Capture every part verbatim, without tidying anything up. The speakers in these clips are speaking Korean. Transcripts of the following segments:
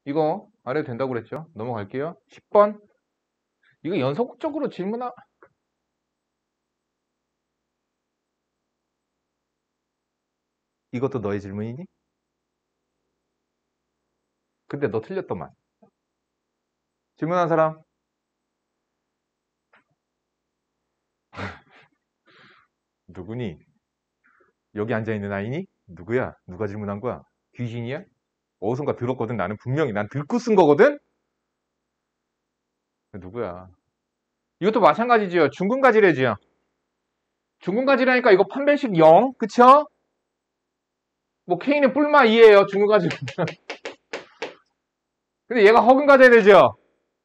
이거 안 해도 된다고 그랬죠? 넘어갈게요. 십 번. 이거 연속적으로 질문하 이것도 너의 질문이니? 근데 너 틀렸더만. 질문한 사람? 누구니? 여기 앉아있는 아이니? 누구야? 누가 질문한 거야? 귀신이야? 어디선가 들었거든. 나는 분명히 난 듣고 쓴 거거든? 누구야? 이것도 마찬가지지요. 중근가지래지요. 중근가지라니까 이거 판별식 영, 그쵸? 뭐 K는 뿔마 이에요. 중근가지. 근데 얘가 허근가져야 되죠.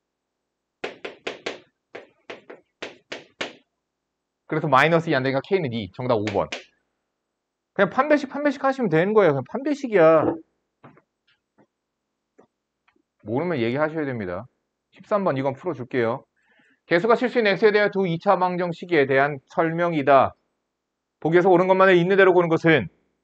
그래서 마이너스 이 안 되니까 K는 이. 정답 오 번. 그냥 판별식 판별식 하시면 되는 거예요. 그냥 판별식이야. 모르면 얘기하셔야 됩니다. 십삼 번 이건 풀어줄게요. 개수가 실수인 x에 대한 두 이 차 방정식에 대한 설명이다. 보기에서 옳은 것만을 있는 대로 고른 것은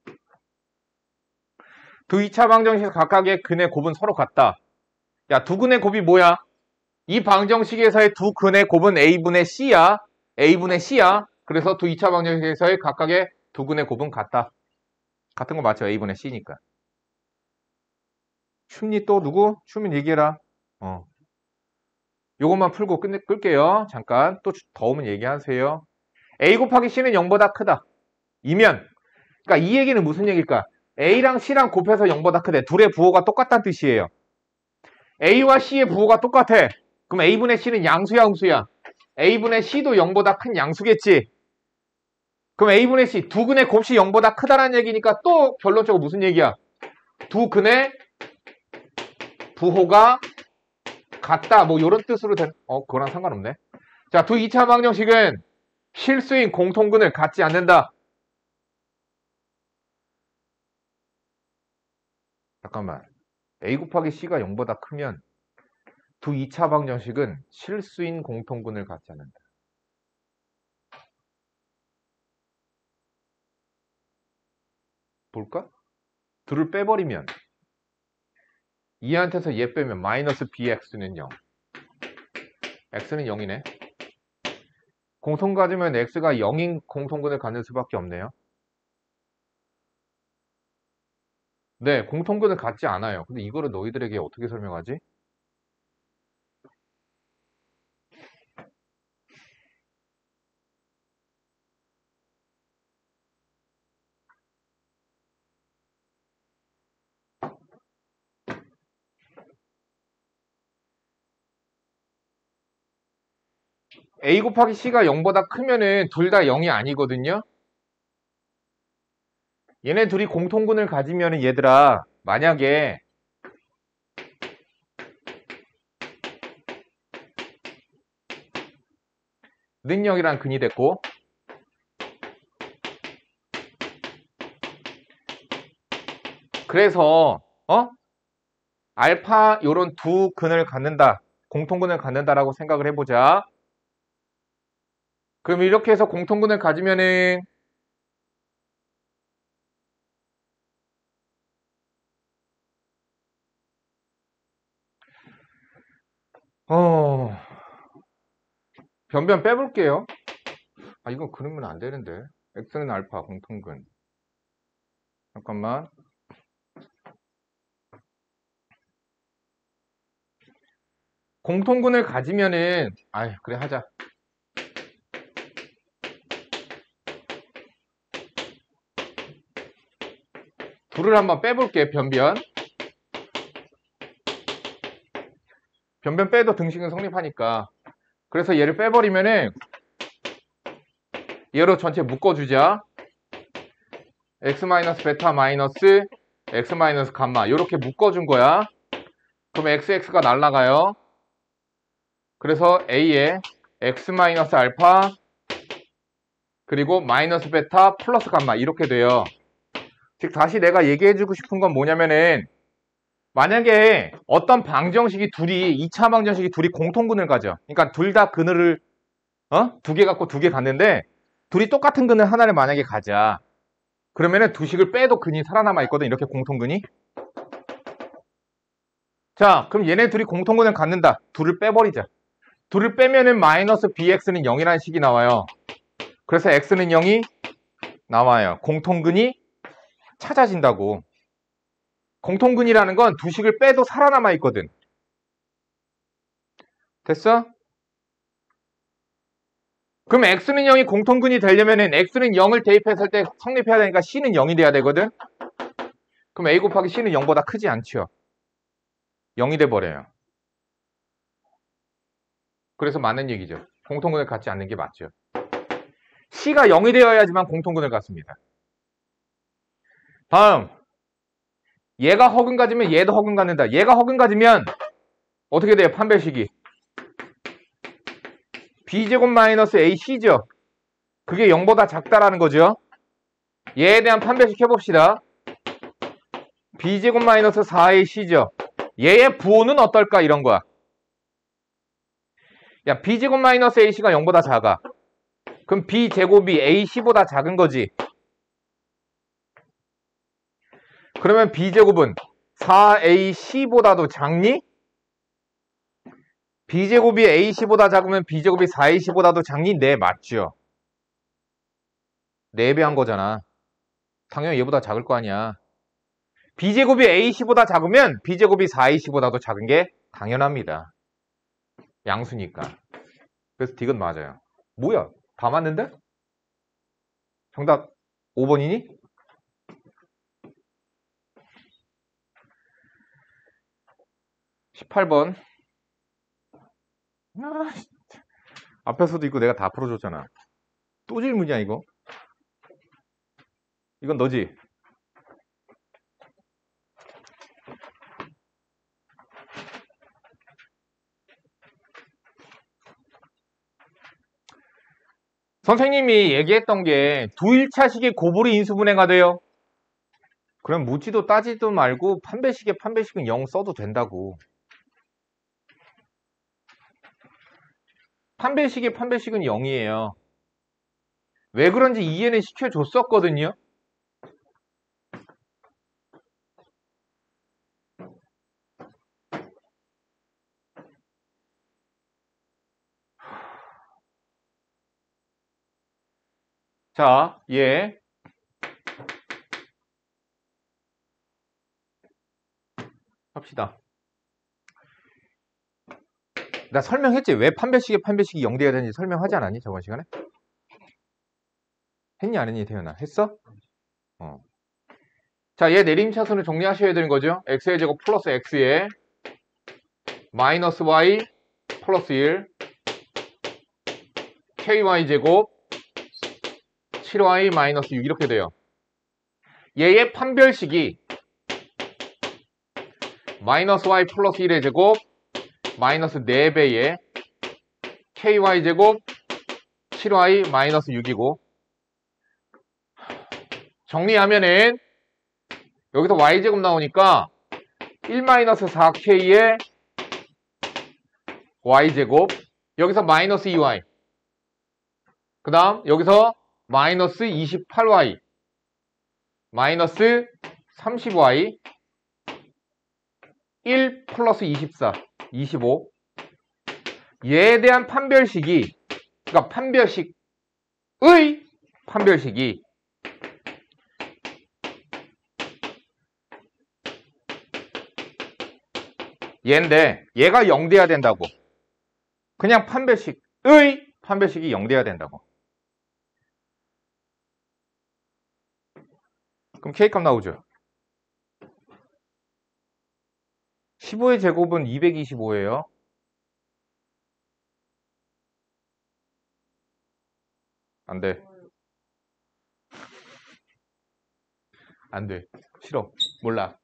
두 이 차 방정식 각각의 근의 곱은 서로 같다. 야, 두 근의 곱이 뭐야? 이 방정식에서의 두 근의 곱은 a분의 c야. a분의 c야. 그래서 두 이 차 방정식에서의 각각의 두 근의 곱은 같다. 같은 거 맞죠? a분의 c니까. 춤니 또 누구? 춤은 얘기해라. 어. 요것만 풀고 끝내, 끌게요. 잠깐. 또 더 오면 얘기하세요. a 곱하기 c는 영보다 크다. 이면, 그러니까 이 얘기는 무슨 얘기일까? a랑 c랑 곱해서 영보다 크대. 둘의 부호가 똑같다는 뜻이에요. a와 c의 부호가 똑같아. 그럼 a분의 c는 양수야, 음수야? a분의 c도 영보다 큰 양수겠지. 그럼 a분의 c, 두 근의 곱이 영보다 크다라는 얘기니까 또 결론적으로 무슨 얘기야? 두 근의 부호가 같다. 뭐 이런 뜻으로 된, 어, 그거랑 상관없네. 자, 두 이 차 방정식은 실수인 공통근을 갖지 않는다. 잠깐만. a 곱하기 c가 영보다 크면 두 이 차 방정식은 실수인 공통근을 갖지 않는다. 볼까? 둘을 빼버리면 이한테서 얘 빼면 마이너스 bx는 영. x는 영이네. 공통 가지면 x가 영인 공통근을 갖는 수밖에 없네요. 네, 공통근을 갖지 않아요. 근데 이거를 너희들에게 어떻게 설명하지? a 곱하기 c가 영보다 크면은 둘 다 영이 아니거든요. 얘네 둘이 공통근을 가지면은 얘들아, 만약에 능력이란 근이 됐고 그래서 어? 알파 요런 두 근을 갖는다. 공통근을 갖는다라고 생각을 해보자. 그럼 이렇게 해서 공통근을 가지면은 어... 변변 빼볼게요. 아, 이건 그러면 안 되는데. x는 알파 공통근. 잠깐만. 공통근을 가지면은 아유, 그래 하자. 둘을 한번 빼볼게. 변변. 변변 빼도 등식은 성립하니까. 그래서 얘를 빼버리면은 얘로 전체 묶어주자. x 마이너스 베타 마이너스 x 마이너스 감마 이렇게 묶어준 거야. 그럼 xx가 날라가요. 그래서 a에 x 마이너스 알파 그리고 마이너스 베타 플러스 감마 이렇게 돼요. 즉 다시 내가 얘기해주고 싶은 건 뭐냐면은 만약에 어떤 방정식이 둘이 이 차 방정식이 둘이 공통근을 가져. 그러니까 둘 다 근을 어? 두 개 갖고 두 개 갖는데 둘이 똑같은 근을 하나를 만약에 가자. 그러면은 두 식을 빼도 근이 살아남아 있거든. 이렇게 공통근이. 자, 그럼 얘네 둘이 공통근을 갖는다. 둘을 빼버리자. 둘을 빼면은 마이너스 bx는 영이라는 식이 나와요. 그래서 x는 영이 나와요. 공통근이 찾아진다고. 공통근이라는 건 두 식을 빼도 살아남아 있거든. 됐어? 그럼 x는 영이 공통근이 되려면은 x는 영을 대입했을 때 성립해야 되니까 c는 영이 돼야 되거든. 그럼 a 곱하기 c는 영보다 크지 않죠. 영이 돼버려요. 그래서 맞는 얘기죠. 공통근을 갖지 않는 게 맞죠. c가 영이 되어야지만 공통근을 갖습니다. 다음, 얘가 허근 가지면 얘도 허근 갖는다. 얘가 허근 가지면 어떻게 돼요? 판별식이 b제곱 마이너스 ac죠. 그게 영보다 작다라는 거죠. 얘에 대한 판별식 해봅시다. b제곱 마이너스 사 에이씨죠. 얘의 부호는 어떨까? 이런 거야. 야, b제곱 마이너스 ac가 영보다 작아. 그럼 b제곱이 ac보다 작은 거지. 그러면 b제곱은 사 에이씨보다도 작니? b제곱이 ac보다 작으면 b제곱이 사 에이씨보다도 작니? 네, 맞죠. 네 배 한 거잖아. 당연히 얘보다 작을 거 아니야. b제곱이 ac보다 작으면 b제곱이 사 에이씨보다도 작은 게 당연합니다. 양수니까. 그래서 딕은 맞아요. 뭐야? 다 맞는데? 정답 오 번이니? 십팔 번. 아, 앞에서도 있고 내가 다 풀어줬잖아. 또 질문이야 이거? 이건 너지? 선생님이 얘기했던 게 두 일차식이 고불이 인수분해가 돼요. 그럼 묻지도 따지도 말고 판별식에 판별식은 영 써도 된다고. 판별식에 판별식은 영이에요. 왜 그런지 이해는 시켜줬었거든요. 자, 얘 합시다. 나 설명했지? 왜 판별식에 판별식이 영 돼야 되는지 설명하지 않았니? 저번 시간에? 했니 안 했니 태연아? 했어? 어. 자, 얘 내림차순을 정리하셔야 되는 거죠. x의 제곱 플러스 x의 마이너스 y 플러스 일 ky 제곱 칠 와이 마이너스 육 이렇게 돼요. 얘의 판별식이 마이너스 y 플러스 일의 제곱 마이너스 네 배의 ky 제곱 칠 와이 마이너스 육이고 정리하면은 여기서 y제곱 나오니까 일 마이너스 사 케이의 y제곱 여기서 마이너스 이 와이 그 다음 여기서 마이너스 이십팔 와이 마이너스 삼십 와이 일 플러스 이십사 이십오 얘에 대한 판별식이 그러니까 판별식의 판별식이 얘인데 얘가 영 돼야 된다고. 그냥 판별식의 판별식이 영 돼야 된다고. 그럼 K값 나오죠. 십오의 제곱은 이백이십오예요. 안 돼. 안 돼. 싫어. 몰라.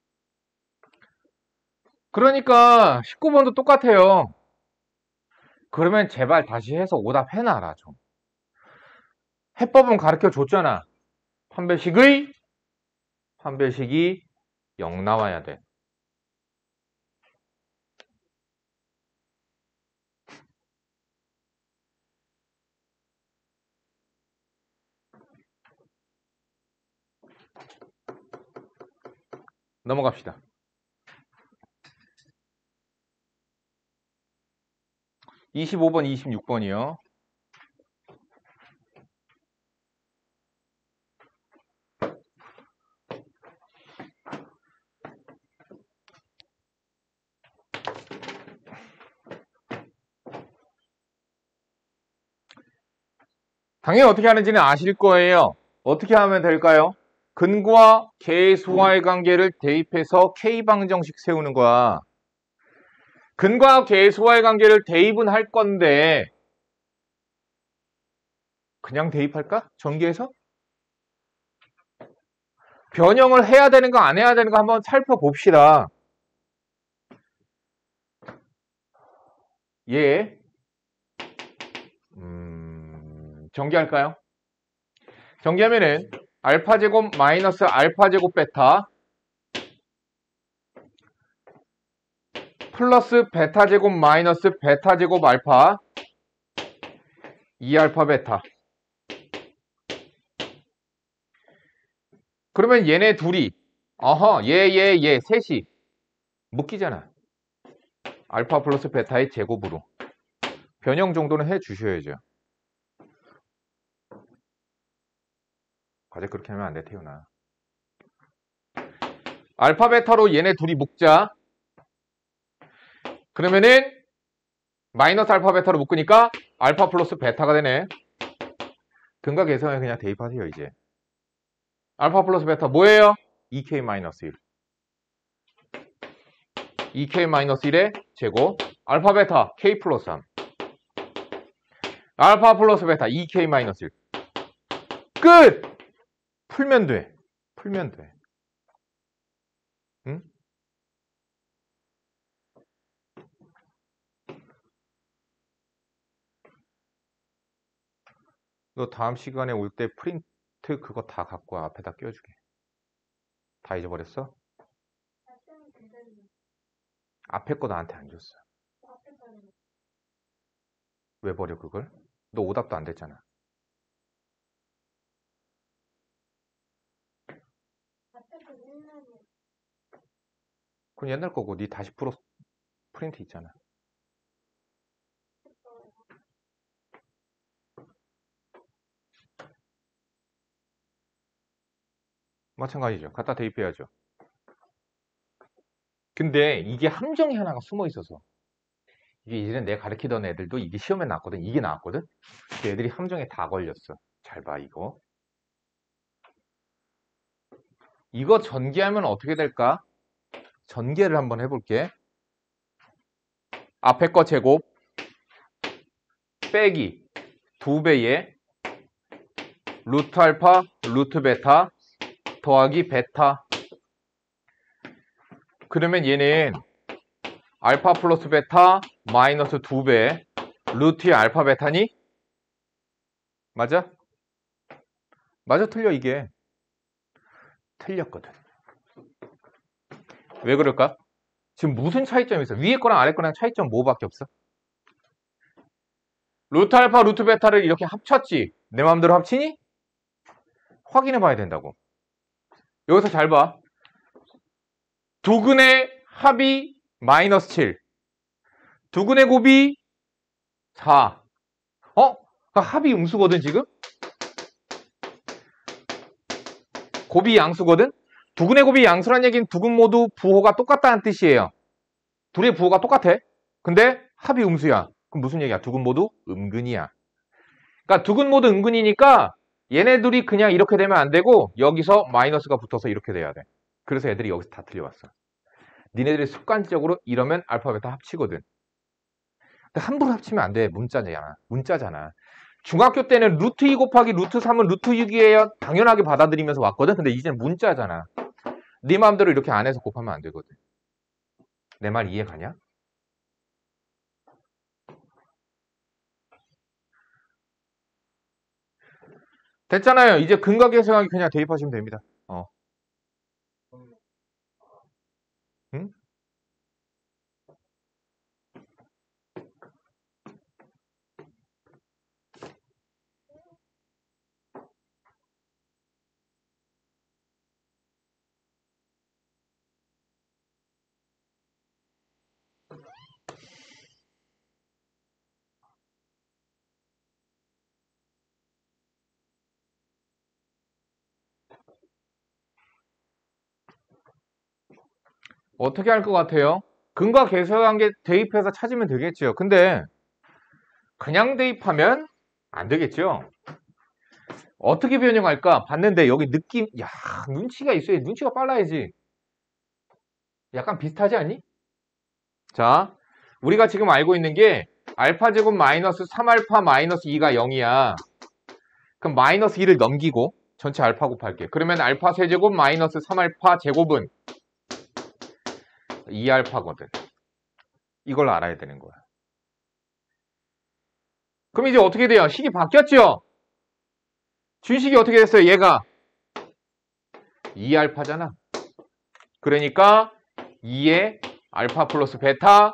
그러니까 십구 번도 똑같아요. 그러면 제발 다시 해서 오답 해놔라 좀. 해법은 가르쳐 줬잖아. 판별식의 판별식이 영 나와야 돼. 넘어갑시다. 이십오 번, 이십육 번이요. 당연히 어떻게 하는지는 아실 거예요. 어떻게 하면 될까요? 근과 계수와의 관계를 대입해서 K방정식 세우는 거야. 근과 계수와의 관계를 대입은 할 건데 그냥 대입할까? 전개해서? 변형을 해야 되는 거 안 해야 되는 거 한번 살펴봅시다. 얘 음, 전개할까요? 전개하면은 알파 제곱 마이너스 알파 제곱 베타 플러스 베타 제곱 마이너스 베타 제곱 알파 이 알파 베타. 그러면 얘네 둘이 어허 얘 얘 얘 셋이 묶이잖아. 알파 플러스 베타의 제곱으로 변형 정도는 해 주셔야죠. 과제 그렇게 하면 안 돼, 태훈아. 알파 베타로 얘네 둘이 묶자. 그러면은 마이너스 알파 베타로 묶으니까 알파 플러스 베타가 되네. 근과 계수에 그냥 대입하세요. 이제 알파 플러스 베타 뭐예요? 이 케이 마이너스 일. 이 케이 마이너스 일의 제곱 알파 베타 K 플러스 삼. 알파 플러스 베타 이 케이 마이너스 일. 끝! 풀면 돼. 풀면 돼. 응? 너 다음 시간에 올 때 프린트 그거 다 갖고 와. 앞에다 껴주게. 다 잊어버렸어? 앞에 거 나한테 안 줬어. 왜 버려 그걸? 너 오답도 안 됐잖아. 그건 옛날 거고 니 다시 풀어 프린트 있잖아. 마찬가지죠. 갖다 대입해야죠. 근데 이게 함정이 하나가 숨어 있어서 이게 이제는 내가 가르치던 애들도 이게 시험에 나왔거든. 이게 나왔거든. 근데 애들이 함정에 다 걸렸어. 잘 봐 이거. 이거 전개하면 어떻게 될까? 전개를 한번 해볼게. 앞에 거 제곱 빼기 두 배의 루트 알파 루트 베타 더하기 베타. 그러면 얘는 알파 플러스 베타 마이너스 두 배 루트의 알파 베타니? 맞아? 맞아 틀려 이게. 틀렸거든. 왜 그럴까? 지금 무슨 차이점이 있어? 위에 거랑 아래 거랑 차이점 뭐밖에 없어? 루트 알파 루트 베타를 이렇게 합쳤지. 내 마음대로 합치니? 확인해 봐야 된다고. 여기서 잘 봐. 두근의 합이 마이너스 칠. 두근의 곱이 사. 어? 합이 음수거든 지금? 곱이 양수거든? 두근의 곱이 양수란 얘기는 두근 모두 부호가 똑같다는 뜻이에요. 둘의 부호가 똑같아. 근데 합이 음수야. 그럼 무슨 얘기야? 두근 모두 음근이야. 그러니까 두근 모두 음근이니까 얘네들이 그냥 이렇게 되면 안 되고 여기서 마이너스가 붙어서 이렇게 돼야 돼. 그래서 애들이 여기서 다 틀려왔어. 니네들이 습관적으로 이러면 알파 베타 합치거든. 근데 함부로 합치면 안 돼. 문자잖아. 문자잖아. 중학교 때는 루트 이 곱하기 루트 삼은 루트 육이에요. 당연하게 받아들이면서 왔거든. 근데 이제는 문자잖아. 네 마음대로 이렇게 안 해서 곱하면 안 되거든. 내 말 이해 가냐? 됐잖아요. 이제 근각 계수하기 그냥 대입하시면 됩니다. 어. 응? 어떻게 할 것 같아요? 근각 계수관계 대입해서 찾으면 되겠죠. 근데 그냥 대입하면 안 되겠죠. 어떻게 변형할까? 봤는데 여기 느낌, 야, 눈치가 있어야 눈치가 빨라야지. 약간 비슷하지 않니? 자, 우리가 지금 알고 있는 게 알파 제곱 마이너스 삼 알파 마이너스 이가 영이야. 그럼 마이너스 이를 넘기고 전체 알파 곱할게. 그러면 알파 세제곱 마이너스 삼 알파 제곱은 이 알파거든. 이걸 알아야 되는 거야. 그럼 이제 어떻게 돼요? 식이 바뀌었죠? 준식이 어떻게 됐어요? 얘가 이 알파잖아. 그러니까 이에 알파 플러스 베타,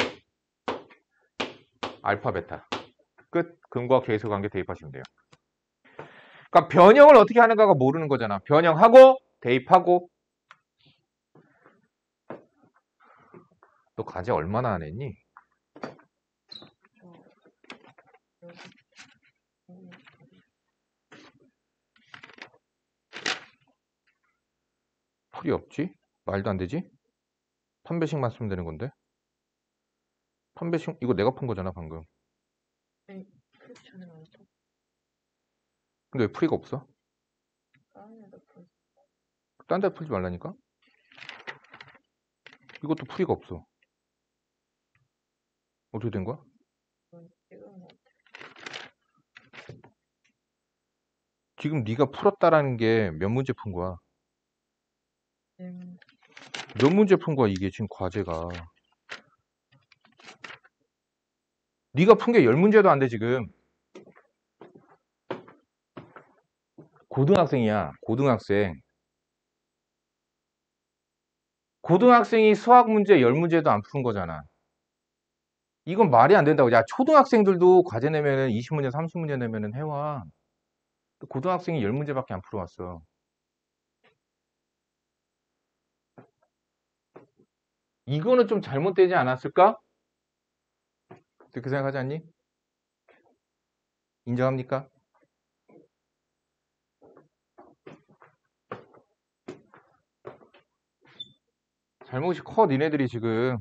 알파 베타. 끝. 근과 계수 관계 대입하시면 돼요. 그러니까 변형을 어떻게 하는가가 모르는 거잖아. 변형하고 대입하고. 너 과제 얼마나 안 했니? 풀이 없지? 말도 안 되지? 판별식만 쓰면 되는 건데. 판별식 이거 내가 푼 거잖아 방금. 네, 그렇지 않아요. 근데 왜 풀이가 없어? 다운로드 풀. 딴 데 풀지 말라니까? 이것도 풀이가 없어. 어떻게 된 거야? 지금 뭐 지금 네가 풀었다라는 게 몇 문제 푼 거야? 음, 몇 문제 푼 거야 이게 지금 과제가. 네가 푼 게 열 문제도 안 돼 지금. 고등학생이야 고등학생. 고등학생이 수학 문제 열 문제도 안 푼 거잖아. 이건 말이 안 된다고. 야, 초등학생들도 과제 내면은 이십 문제, 삼십 문제 내면은 해와. 고등학생이 열 문제밖에 안 풀어왔어. 이거는 좀 잘못되지 않았을까? 그렇게 생각하지 않니? 인정합니까? 잘못이 커 니네들이 지금.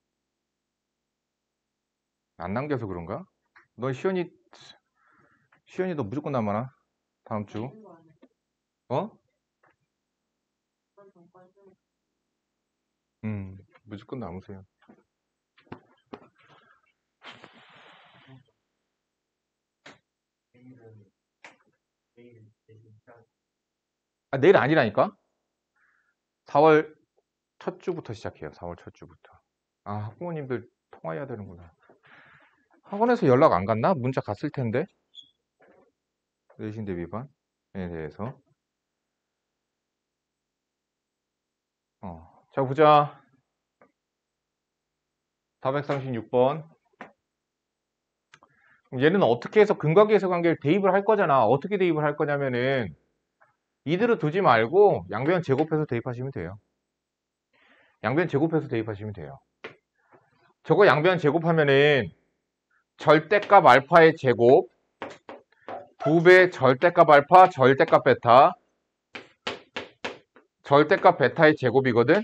안 남겨서 그런가? 너 시연이 시연이 너 무조건 남아나? 다음 주. 어? 음, 무조건 남으세요. 아, 내일 아니라니까? 사월 첫 주부터 시작해요. 사월 첫 주부터. 아, 학부모님들 통화해야 되는구나. 학원에서 연락 안 갔나? 문자 갔을 텐데. 내신대 위반에 대해서. 어. 자, 보자. 사백삼십육 번. 얘는 어떻게 해서 근각계수 관계를 대입을 할 거잖아. 어떻게 대입을 할 거냐면은 이대로 두지 말고 양변 제곱해서 대입하시면 돼요. 양변 제곱해서 대입하시면 돼요. 저거 양변 제곱하면은 절대값 알파의 제곱 두 배 절대값 알파 절대값 베타 절대값 베타의 제곱이거든.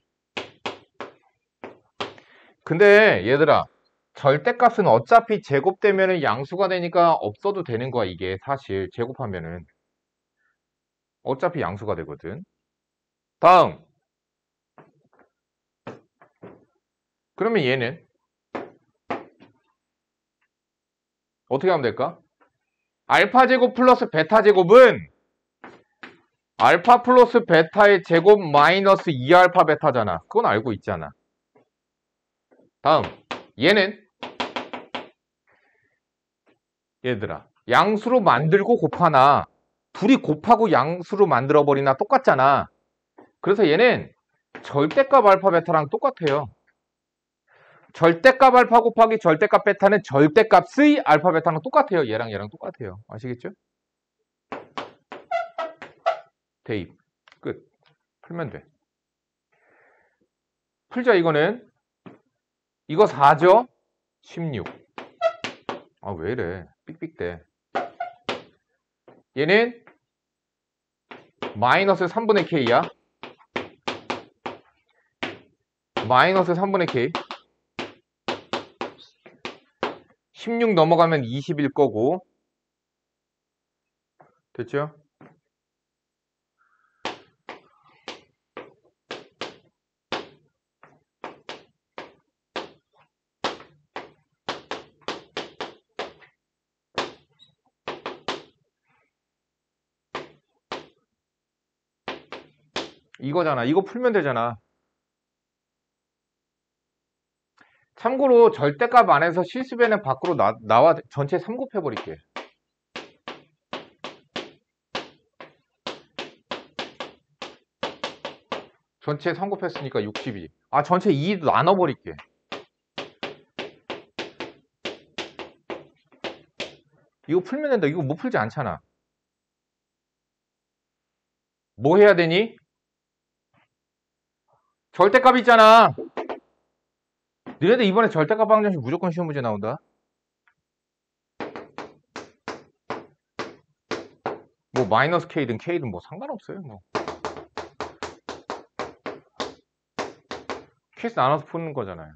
근데 얘들아 절대값은 어차피 제곱되면은 양수가 되니까 없어도 되는 거야. 이게 사실 제곱하면은 어차피 양수가 되거든. 다음 그러면 얘는 어떻게 하면 될까? 알파 제곱 플러스 베타 제곱은 알파 플러스 베타의 제곱 마이너스 이 알파 베타잖아. 그건 알고 있잖아. 다음 얘는 얘들아 양수로 만들고 곱하나 둘이 곱하고 양수로 만들어버리나 똑같잖아. 그래서 얘는 절대값 알파 베타랑 똑같아요. 절대값 알파 곱하기 절대값 베타는 절대값의 알파 베타랑 똑같아요. 얘랑 얘랑 똑같아요. 아시겠죠? 대입. 끝. 풀면 돼. 풀자 이거는. 이거 사죠? 십육. 아, 왜 이래. 삑삑대. 얘는 마이너스 삼분의 K야. 마이너스 삼분의 K. 십육 넘어가면 이십일 거고. 됐죠? 이거잖아. 이거 풀면 되잖아. 참고로 절대값 안에서 실수변은 밖으로 나, 나와 전체 삼 곱해버릴게. 전체 삼 곱했으니까 육십이. 아, 전체 이도 나눠버릴게. 이거 풀면 된다. 이거 못 풀지 않잖아. 뭐 해야 되니? 절대값 있잖아. 너네들 이번에 절대값 방정식 무조건 시험 문제 나온다. 뭐 마이너스 K든 K든 뭐 상관없어요. 뭐. 케이스 나눠서 푸는 거잖아요.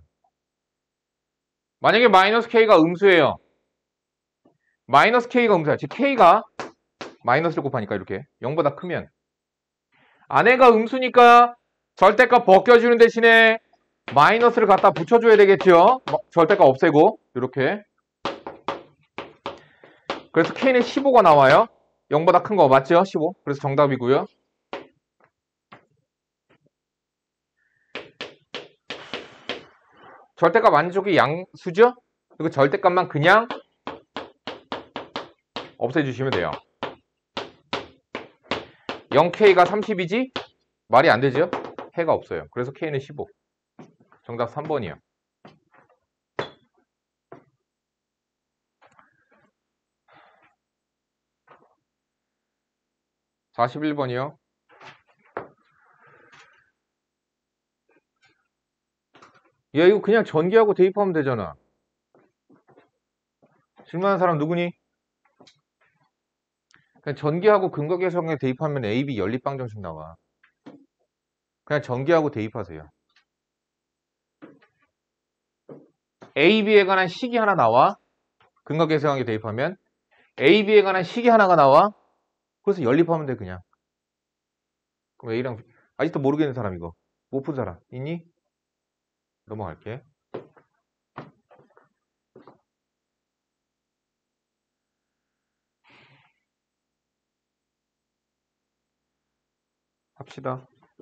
만약에 마이너스 K가 음수예요. 마이너스 K가 음수야. 즉 K가 마이너스를 곱하니까 이렇게 영보다 크면 안에가 음수니까 절대값 벗겨주는 대신에 마이너스를 갖다 붙여줘야 되겠죠. 절대값 없애고 이렇게. 그래서 K는 십오가 나와요. 영보다 큰 거 맞죠? 십오. 그래서 정답이고요. 절대값 안쪽이 양수죠? 그리고 절대값만 그냥 없애주시면 돼요. 영 케이가 삼십이지? 말이 안 되죠? 해가 없어요. 그래서 K는 십오. 정답 삼 번이요. 사십일 번이요. 야, 이거 그냥 전기하고 대입하면 되잖아. 질문하는 사람 누구니? 그냥 전기하고 근거계수관계 대입하면 에이 비 연립방정식 나와. 그냥 전기하고 대입하세요. 에이 비에 관한 식이 하나 나와. 근거계수관계 대입하면 에이 비에 관한 식이 하나가 나와. 그래서 연립하면 돼 그냥. 그럼 A랑 아직도 모르겠는 사람 이거 못 푼 사람 있니? 넘어갈게. 합시다.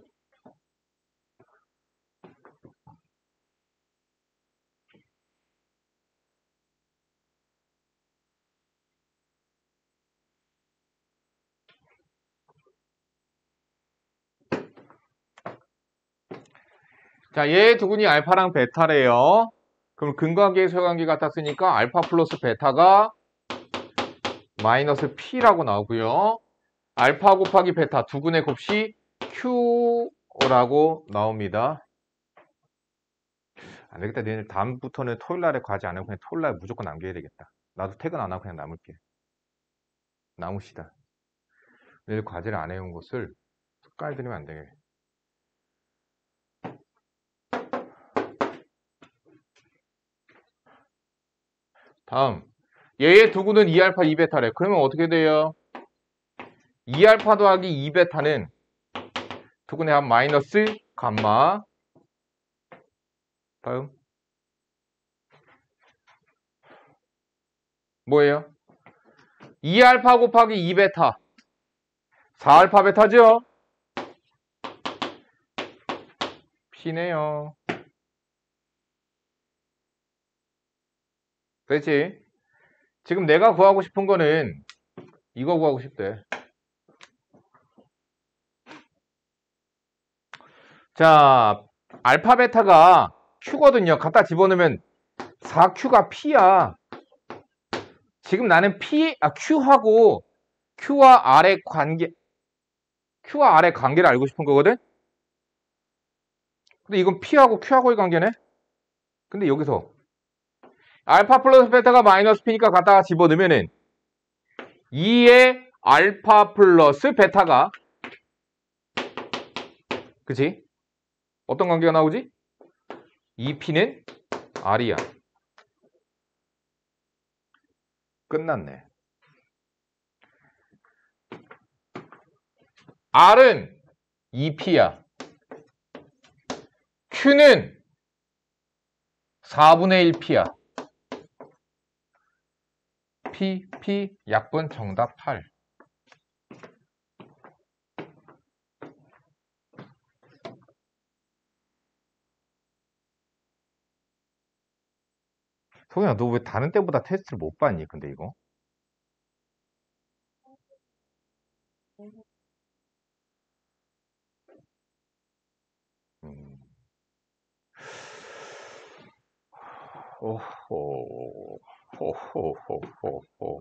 자, 얘 두근이 알파랑 베타래요. 그럼 근거계수관계 같았으니까 알파 플러스 베타가 마이너스 P라고 나오고요. 알파 곱하기 베타 두근의 곱시 Q라고 나옵니다. 안 되겠다. 너네 다음부터는 토요일날에 과제 안 하고 그냥 토요일날 무조건 남겨야 되겠다. 나도 퇴근 안 하고 그냥 남을게. 남읍시다. 너네 과제를 안 해온 것을 습관을 들이면 안 되게. 다음 얘의 두근은 이 알파 이 베타래. 그러면 어떻게 돼요? 이 알파 더하기 이 베타는 두근의 합 마이너스 감마. 다음 뭐예요? 이 알파 곱하기 이 베타 사 알파 베타죠? P네요. 그렇지? 지금 내가 구하고 싶은 거는 이거 구하고 싶대. 자, 알파 베타가 Q거든요. 갖다 집어넣으면 사 큐가 P야. 지금 나는 P, 아, Q하고 Q와 R의 관계, Q와 R의 관계를 알고 싶은 거거든? 근데 이건 P하고 Q하고의 관계네? 근데 여기서 알파 플러스 베타가 마이너스 P니까 갖다가 집어넣으면은 이의 알파 플러스 베타가, 그치? 어떤 관계가 나오지? 이 P는 R이야. 끝났네. R은 이 P야. Q는 사분의 일 P야. P, P, 약분 정답 팔. 소연아, 너 왜 다른 때보다 테스트를 못 봤니? 근데 이거? 음. 오호, 호호호호호.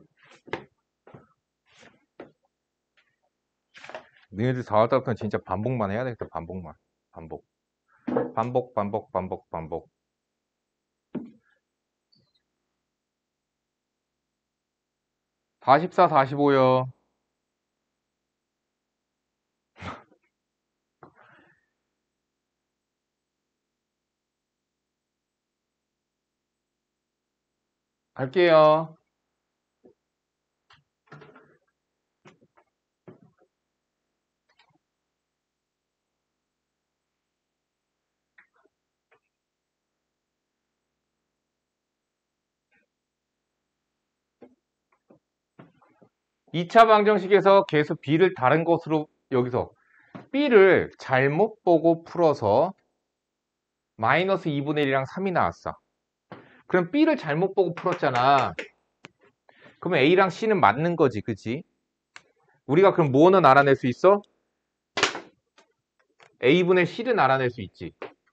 너희들 사월 달부터 진짜 반복만 해야 되겠다. 반복만. 반복. 반복, 반복, 반복, 반복. 사십사, 사십오요. 갈게요. 이 차 방정식에서 계수 B를 다른 것으로, 여기서 B를 잘못 보고 풀어서 마이너스 이분의 일이랑 삼이 나왔어. 그럼 B를 잘못 보고 풀었잖아. 그러면 A랑 C는 맞는 거지, 그치? 우리가 그럼 뭐는 알아낼 수 있어? A분의 C는 알아낼 수 있지.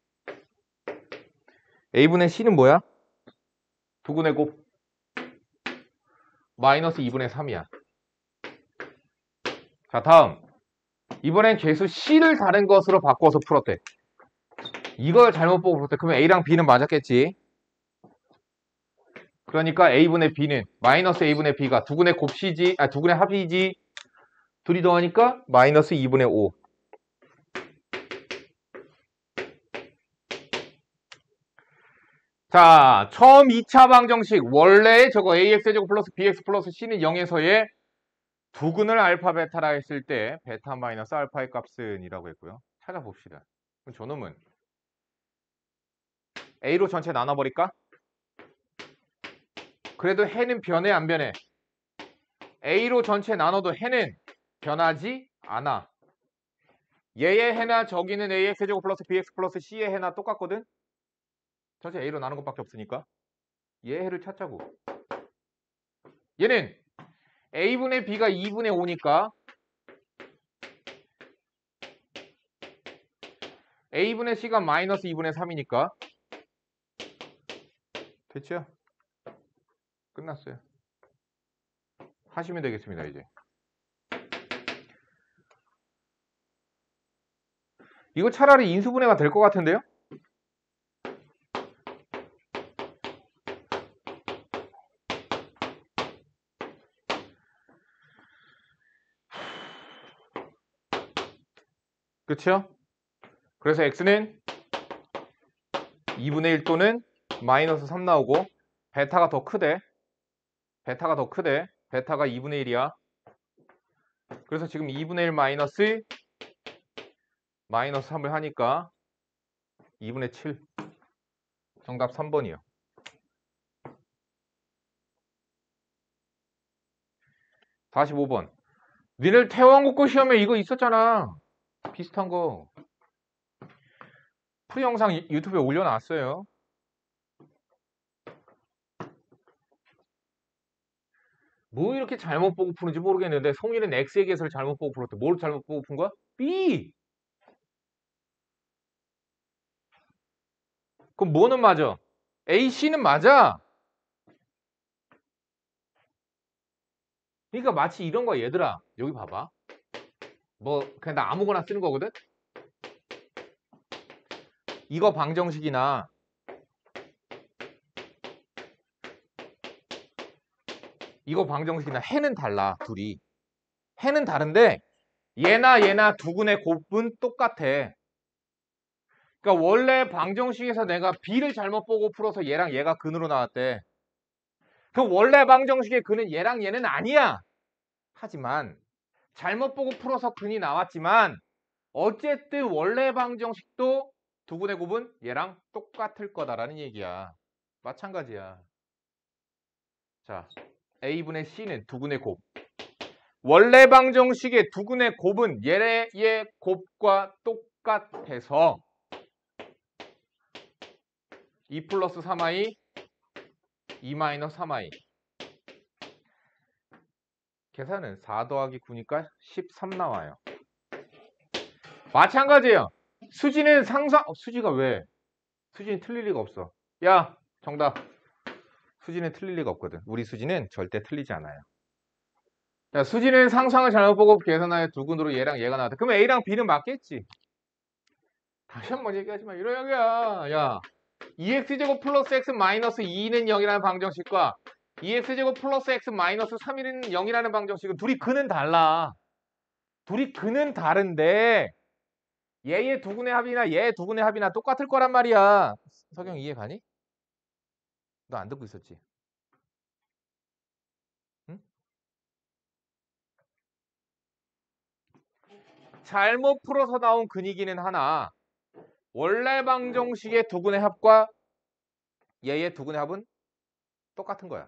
A분의 C는 뭐야? 두근의 곱 마이너스 이분의 삼이야. 자, 다음. 이번엔 계수 C를 다른 것으로 바꿔서 풀었대. 이걸 잘못 보고 풀었대. 그러면 A랑 B는 맞았겠지. 그러니까 A분의 B는 마이너스 A분의 B가 두근의 곱이지, 아, 두근의 합이지. 둘이 더하니까 마이너스 이분의 오. 자, 처음 이 차 방정식 원래 저거 ax제곱 플러스 bx 플러스 c는 영에서의 두근을 알파 베타라 했을 때 베타 마이너스 알파의 값은 이라고 했고요. 찾아봅시다. 그럼 저놈은 A로 전체 나눠버릴까? 그래도 해는 변해 안 변해? A로 전체 나눠도 해는 변하지 않아. 얘의 해나 저기는 ax제곱 플러스 bx 플러스 c의 해나 똑같거든? 전체 A로 나눈 것밖에 없으니까 얘 해를 찾자고. 얘는 A분의 B가 이분의 오니까 A분의 C가 마이너스 이분의 삼이니까 됐죠? 끝났어요. 하시면 되겠습니다. 이제 이거 차라리 인수분해가 될 것 같은데요? 그쵸? 그래서 x는 이분의 일 또는 마이너스 삼 나오고 베타가 더 크대. 베타가 더 크대. 베타가 이분의 일이야. 그래서 지금 이분의 일 마이너스 마이너스 삼을 하니까 이분의 칠. 정답 삼 번이요. 사십오 번. 니들 태왕국고 시험에 이거 있었잖아. 비슷한 거. 풀이 영상 유튜브에 올려놨어요. 뭐 이렇게 잘못 보고 푸는지 모르겠는데 송일은 X의 계수를 잘못 보고 풀었대. 뭘 잘못 보고 푼 거야? B! 그럼 뭐는 맞아? A, C는 맞아. 그러니까 마치 이런 거야, 얘들아. 여기 봐봐. 뭐 그냥 나 아무거나 쓰는 거거든. 이거 방정식이나 이거 방정식이나 해는 달라, 둘이. 해는 다른데 얘나 얘나 두근의 곱은 똑같아. 그러니까 원래 방정식에서 내가 B를 잘못 보고 풀어서 얘랑 얘가 근으로 나왔대. 그 원래 방정식의 근은 얘랑 얘는 아니야. 하지만 잘못 보고 풀어서 근이 나왔지만 어쨌든 원래 방정식도 두근의 곱은 얘랑 똑같을 거다라는 얘기야. 마찬가지야. 자, A분의 C는 두근의 곱. 원래 방정식의 두근의 곱은 얘의 곱과 똑같아서 이 플러스 삼 아이, 이 마이너스 삼 아이. 계산은 사 더하기 구니까 십삼 나와요. 마찬가지예요. 수지는 상상, 어, 수지가 왜? 수지는 틀릴 리가 없어. 야, 정답. 수지는 틀릴 리가 없거든. 우리 수지는 절대 틀리지 않아요. 야, 수지는 상상을 잘못 보고 계산하여 두근으로 얘랑 얘가 나왔다. 그러면 A랑 B는 맞겠지? 다시 한번 얘기하지만 이런 얘기야. 야, 이 엑스제곱 플러스 X 마이너스 이는 영이라는 방정식과 이 엑스제곱 플러스 X 마이너스 삼은 영이라는 방정식은 둘이 근은 달라. 둘이 근은 다른데 얘의 두근의 합이나 얘의 두근의 합이나 똑같을 거란 말이야. 석영 이해 가니? 너 안 듣고 있었지? 응? 잘못 풀어서 나온 근이기는 하나 원래 방정식의 두근의 합과 얘의 두근의 합은 똑같은 거야.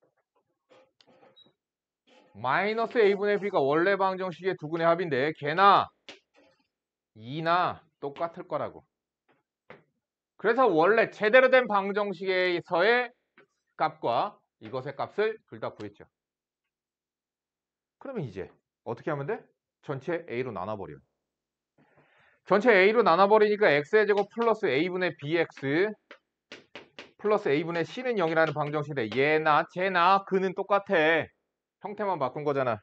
마이너스 A분의 B가 원래 방정식의 두근의 합인데 걔나 이나 똑같을 거라고. 그래서 원래 제대로 된 방정식에서의 값과 이것의 값을 둘 다 구했죠. 그러면 이제 어떻게 하면 돼? 전체 A로 나눠버려. 전체 A로 나눠버리니까 X의 제곱 플러스 A분의 Bx 플러스 A분의 C는 영이라는 방정식인데 얘나 쟤나 그는 똑같아. 형태만 바꾼 거잖아.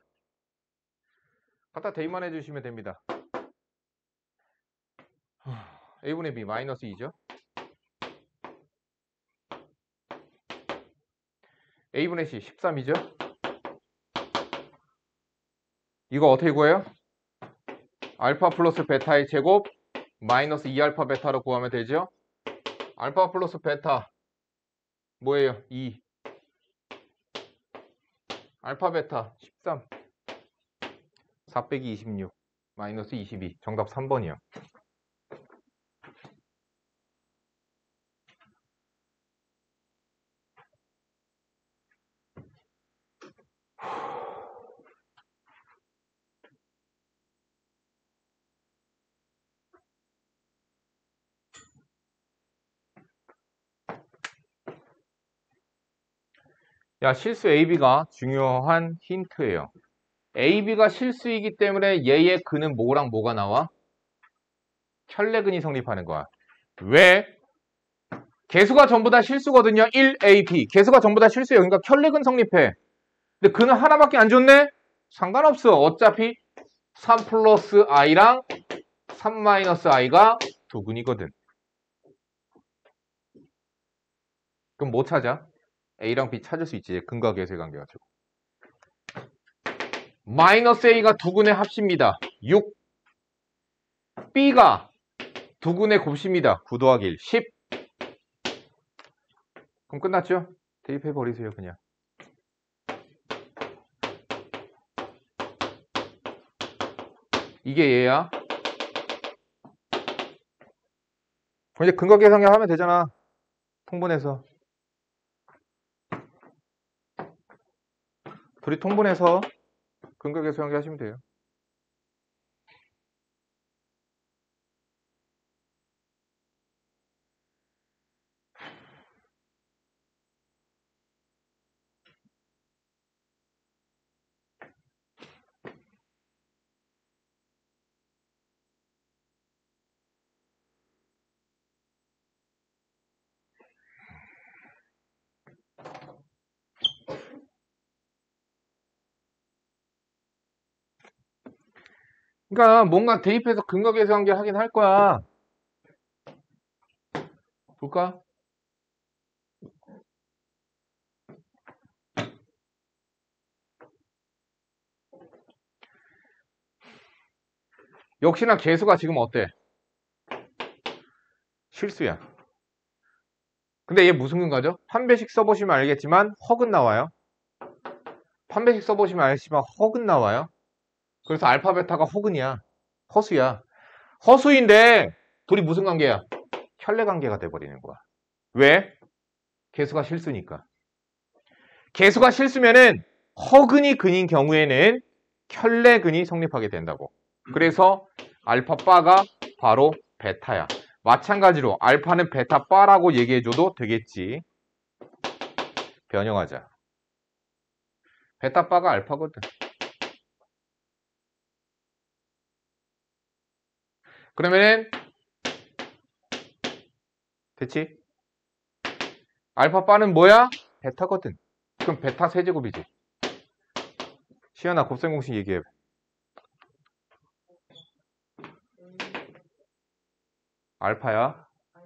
갖다 대입만 해주시면 됩니다. A분의 B 마이너스 이죠. A분의 C 십삼이죠. 이거 어떻게 구해요? 알파 플러스 베타의 제곱 마이너스 이 알파 베타로 구하면 되죠. 알파 플러스 베타 뭐예요? 이. 알파 베타 십삼. 사 빼기 이십육 마이너스 이십이. 정답 삼 번이요. 야, 실수 에이비가 중요한 힌트예요. 에이비가 실수이기 때문에 얘의 근은 뭐랑 뭐가 나와? 켤레근이 성립하는 거야. 왜? 개수가 전부 다 실수거든요. 일 에이 비. 개수가 전부 다 실수예요. 그러니까 켤레근 성립해. 근데 근은 하나밖에 안 줬네? 상관없어. 어차피 삼 플러스 i랑 삼 마이너스 i가 두 근이거든. 그럼 뭐 찾아? A랑 B 찾을 수 있지. 근과 계수의 관계 가지고. 마이너스 A가 두 근의 합입니다. 육. B가 두 근의 곱입니다. 구 더하기 일. 십. 그럼 끝났죠? 대입해 버리세요, 그냥. 이게 얘야. 그럼 이제 근과 계산기 하면 되잖아. 통분해서. 둘이 통분해서 근과 계산기 하시면 돼요. 그러니까 뭔가 대입해서 근거 계산관계 하긴 할 거야. 볼까? 역시나 개수가 지금 어때? 실수야. 근데 얘 무슨 근거죠? 판별식 써보시면 알겠지만 허근 나와요. 판별식 써보시면 알겠지만 허근 나와요. 그래서 알파 베타가 허근이야. 허수야. 허수인데 둘이 무슨 관계야? 혈내 관계가 돼버리는 거야. 왜? 개수가 실수니까. 개수가 실수면은 허근이 근인 경우에는 혈내근이 성립하게 된다고. 그래서 알파 바가 바로 베타야. 마찬가지로 알파는 베타 바라고 얘기해줘도 되겠지. 변형하자. 베타 바가 알파거든. 그러면은 됐지? 알파 바는 뭐야? 베타거든. 그럼 베타 세제곱이지. 시연아 곱셈 공식 얘기해. 알파야.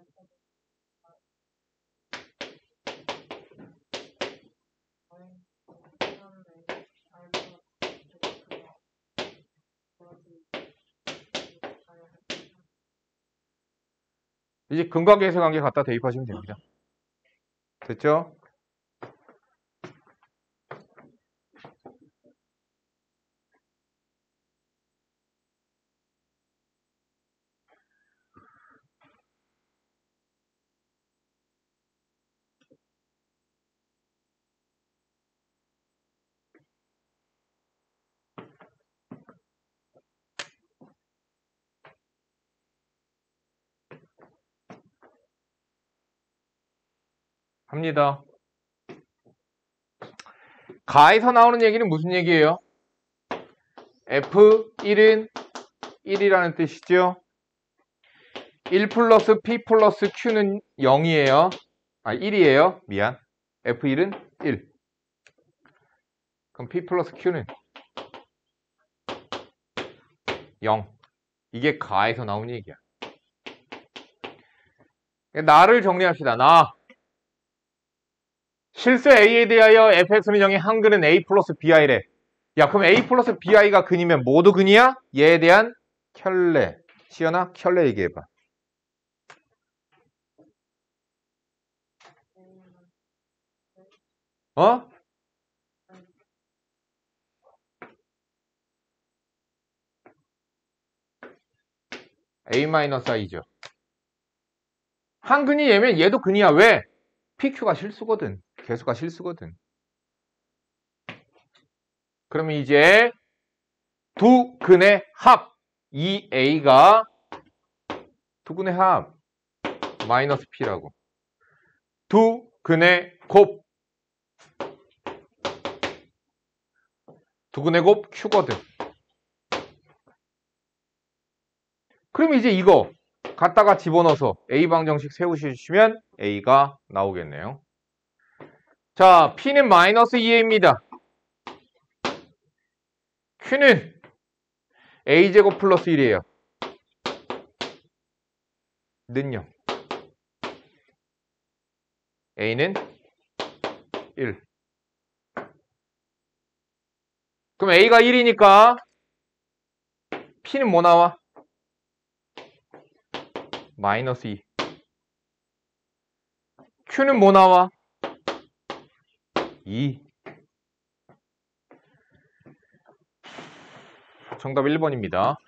이제 근과계에서 관계 갖다 대입하시면 됩니다. 됐죠? 합니다. 가에서 나오는 얘기는 무슨 얘기예요? 에프 일은 일이라는 뜻이죠. 일 플러스 P 플러스 Q는 영이에요. 아, 일이에요. 미안. 에프 일은 일. 그럼 P 플러스 Q는 영. 이게 가에서 나온 얘기야. 나를 정리합시다. 나. 실수 A에 대하여 에프엑스는 영의 한근은 A 플러스 비아이래. 야, 그럼 A 플러스 비아이가 근이면 모두 근이야? 얘에 대한 켤레. 시연아, 켤레 얘기해봐. 어? A-I죠. 한근이 얘면 얘도 근이야. 왜? 피큐가 실수거든. 개수가 실수거든. 그러면 이제 두 근의 합. 이 A가 두 근의 합. 마이너스 P라고. 두 근의 곱. 두 근의 곱 Q거든. 그럼 이제 이거 갖다가 집어넣어서 A 방정식 세우시면 A가 나오겠네요. 자, P는 마이너스 이 에이입니다. Q는 A제곱 플러스 일이에요. 는요. A는 일. 그럼 A가 일이니까 P는 뭐 나와? 마이너스 이. Q는 뭐 나와? 이. 정답 일 번입니다.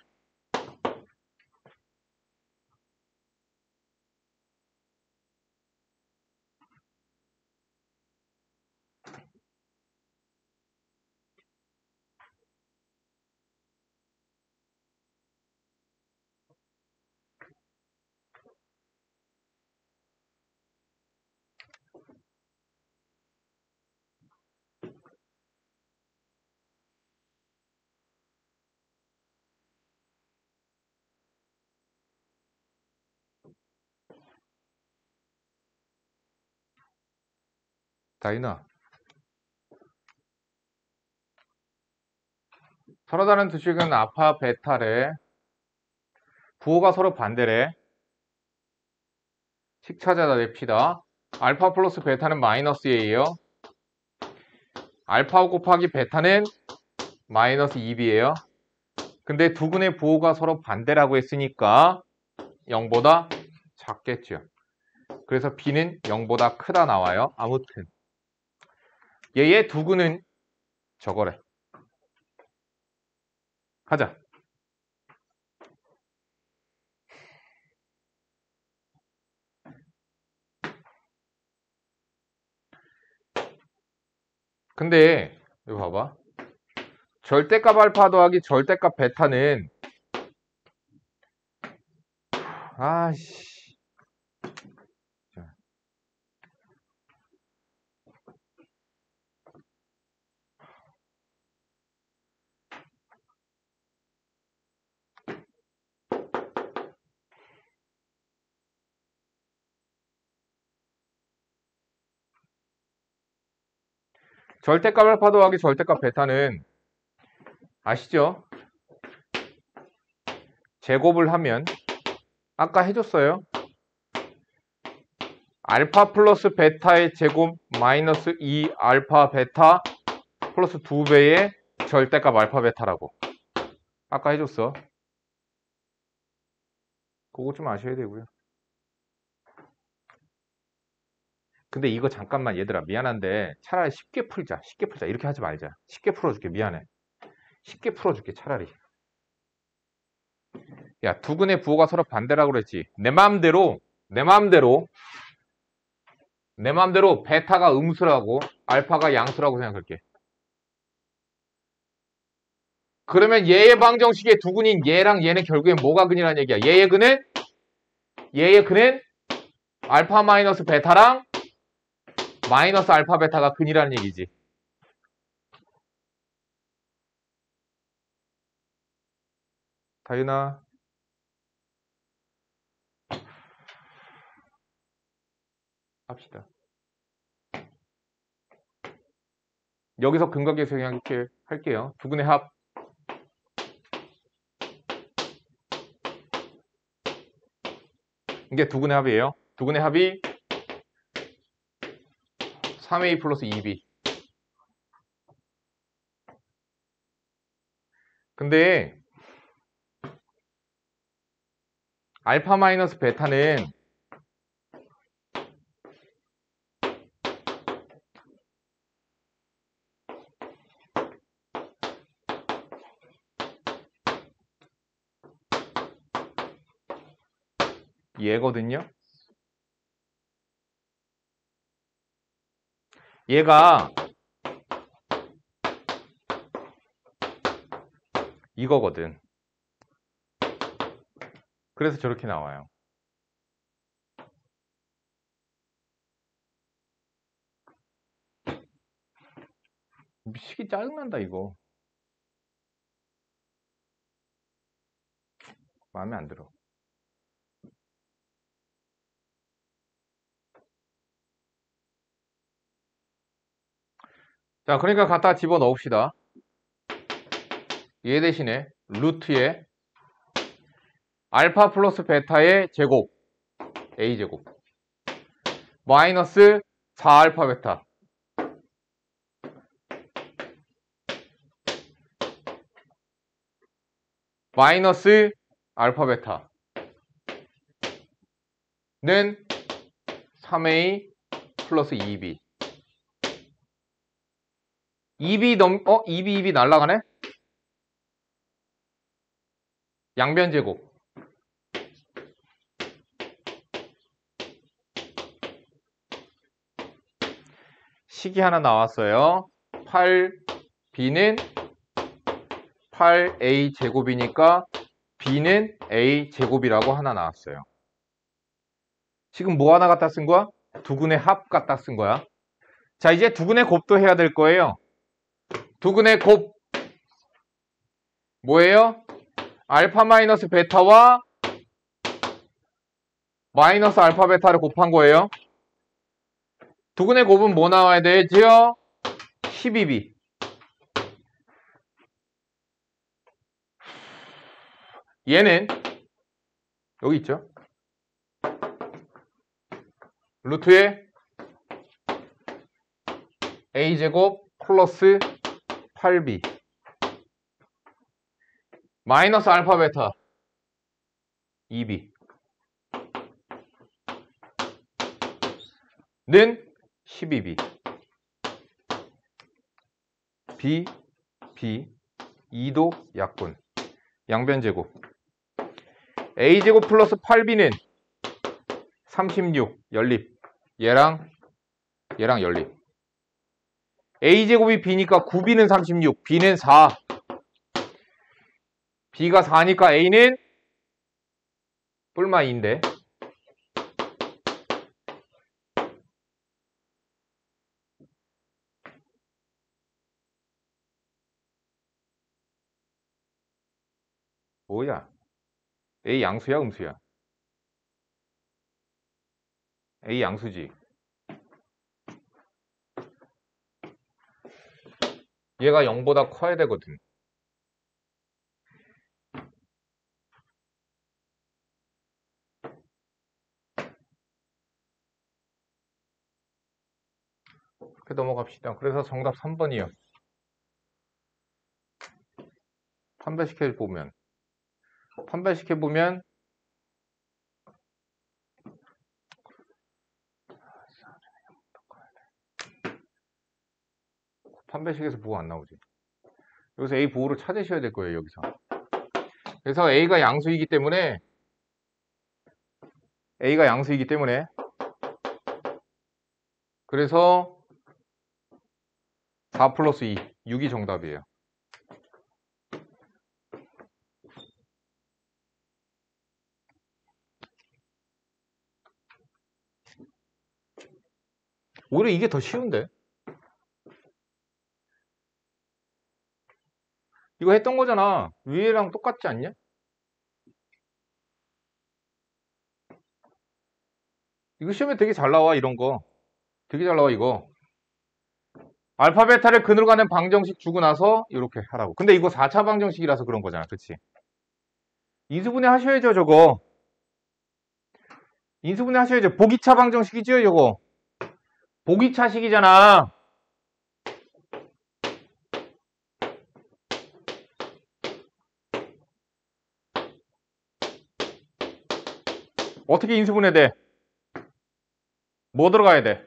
다이나. 서로 다른 두 식은 알파, 베타래. 부호가 서로 반대래. 식 찾아다 냅시다. 알파 플러스 베타는 마이너스 A예요. 알파 곱하기 베타는 마이너스 이 비예요. 근데 두 근의 부호가 서로 반대라고 했으니까 영보다 작겠죠. 그래서 B는 영보다 크다 나와요. 아무튼 얘의 두 근은 저거래. 가자. 근데 이거 봐봐. 절대값 알파 더하기 절대값 베타는 아씨 절대값 알파 더하기 절대값 베타는 아시죠? 제곱을 하면 아까 해줬어요. 알파 플러스 베타의 제곱 마이너스 이 알파 베타 플러스 두 배의 절대값 알파 베타라고 아까 해줬어. 그거 좀 아셔야 되고요. 근데 이거 잠깐만 얘들아 미안한데 차라리 쉽게 풀자. 쉽게 풀자. 이렇게 하지 말자. 쉽게 풀어줄게. 미안해. 쉽게 풀어줄게 차라리. 야, 두 근의 부호가 서로 반대라고 그랬지. 내 마음대로 내 마음대로 내 마음대로 베타가 음수라고 알파가 양수라고 생각할게. 그러면 얘의 방정식의 두 근인 얘랑 얘는 결국엔 뭐가 근이라는 얘기야. 얘의 근은 얘의 근은 알파 마이너스 베타랑 마이너스 알파 베타가 근이라는 얘기지. 다윤아. 합시다. 여기서 근각계수 이렇게 할게요. 두 근의 합. 이게 두 근의 합이에요. 두 근의 합이 삼 에이 플러스 이 비. 근데 알파 마이너스 베타는 얘거든요. 얘가 이거거든. 그래서 저렇게 나와요. 식이 짜증난다 이거. 마음에 안 들어. 자, 그러니까 갖다 집어넣읍시다. 얘 대신에 루트에 알파 플러스 베타의 제곱 A제곱 마이너스 사 알파 베타 마이너스 알파 베타는 삼 에이 플러스 이 비. 이 비 넘, 어? 이 비, 이 비 날라가네? 양변 제곱. 식이 하나 나왔어요. 팔 비는 팔 에이 제곱이니까 B는 A 제곱이라고 하나 나왔어요. 지금 뭐 하나 갖다 쓴 거야? 두 근의 합 갖다 쓴 거야. 자, 이제 두 근의 곱도 해야 될 거예요. 두 근의 곱 뭐예요? 알파 마이너스 베타와 마이너스 알파 베타를 곱한 거예요. 두 근의 곱은 뭐 나와야 되죠? 십이 비. 얘는 여기 있죠. 루트에 a제곱 플러스 팔 비 마이너스 알파 베타 이 비 는 십이 비 b, b, 이도 약분 양변제곱 a제곱 플러스 팔 비는 삼십육 연립 얘랑 얘랑 연립 a제곱이 b니까 구 비는 삼십육 b는 사 b가 사니까 a는 뿔마 이인데 뭐야? A 양수야, 음수야? A 양수지. 얘가 영보다 커야 되거든. 그렇게 넘어갑시다. 그래서 정답 삼 번이요. 판별시켜보면 판별시켜보면 판별식에서 보호 안 나오지. 여기서 A 보호를 찾으셔야 될 거예요. 여기서. 그래서 A가 양수이기 때문에 A가 양수이기 때문에 그래서 사 플러스 이, 육이 정답이에요. 오히려 이게 더 쉬운데? 이거 했던 거잖아. 위에랑 똑같지 않냐? 이거 시험에 되게 잘 나와, 이런 거. 되게 잘 나와, 이거. 알파, 베타를 근으로 가는 방정식 주고 나서 이렇게 하라고. 근데 이거 사 차 방정식이라서 그런 거잖아. 그치? 인수분해 하셔야죠, 저거. 인수분해 하셔야죠. 보기차 방정식이죠, 이거. 보기차식이잖아. 어떻게 인수분해 돼? 뭐 들어가야 돼?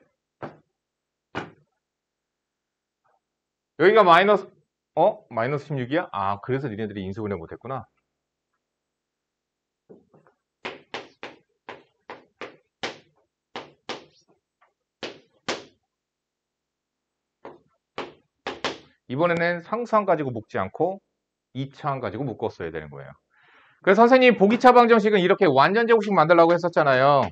여기가 마이너스, 어? 마이너스 십육이야? 아, 그래서 니네들이 인수분해 못했구나. 이번에는 상수항 가지고 묶지 않고 이 차항 가지고 묶었어야 되는 거예요. 그래서 선생님이 보기차 방정식은 이렇게 완전 제곱식 만들라고 했었잖아요.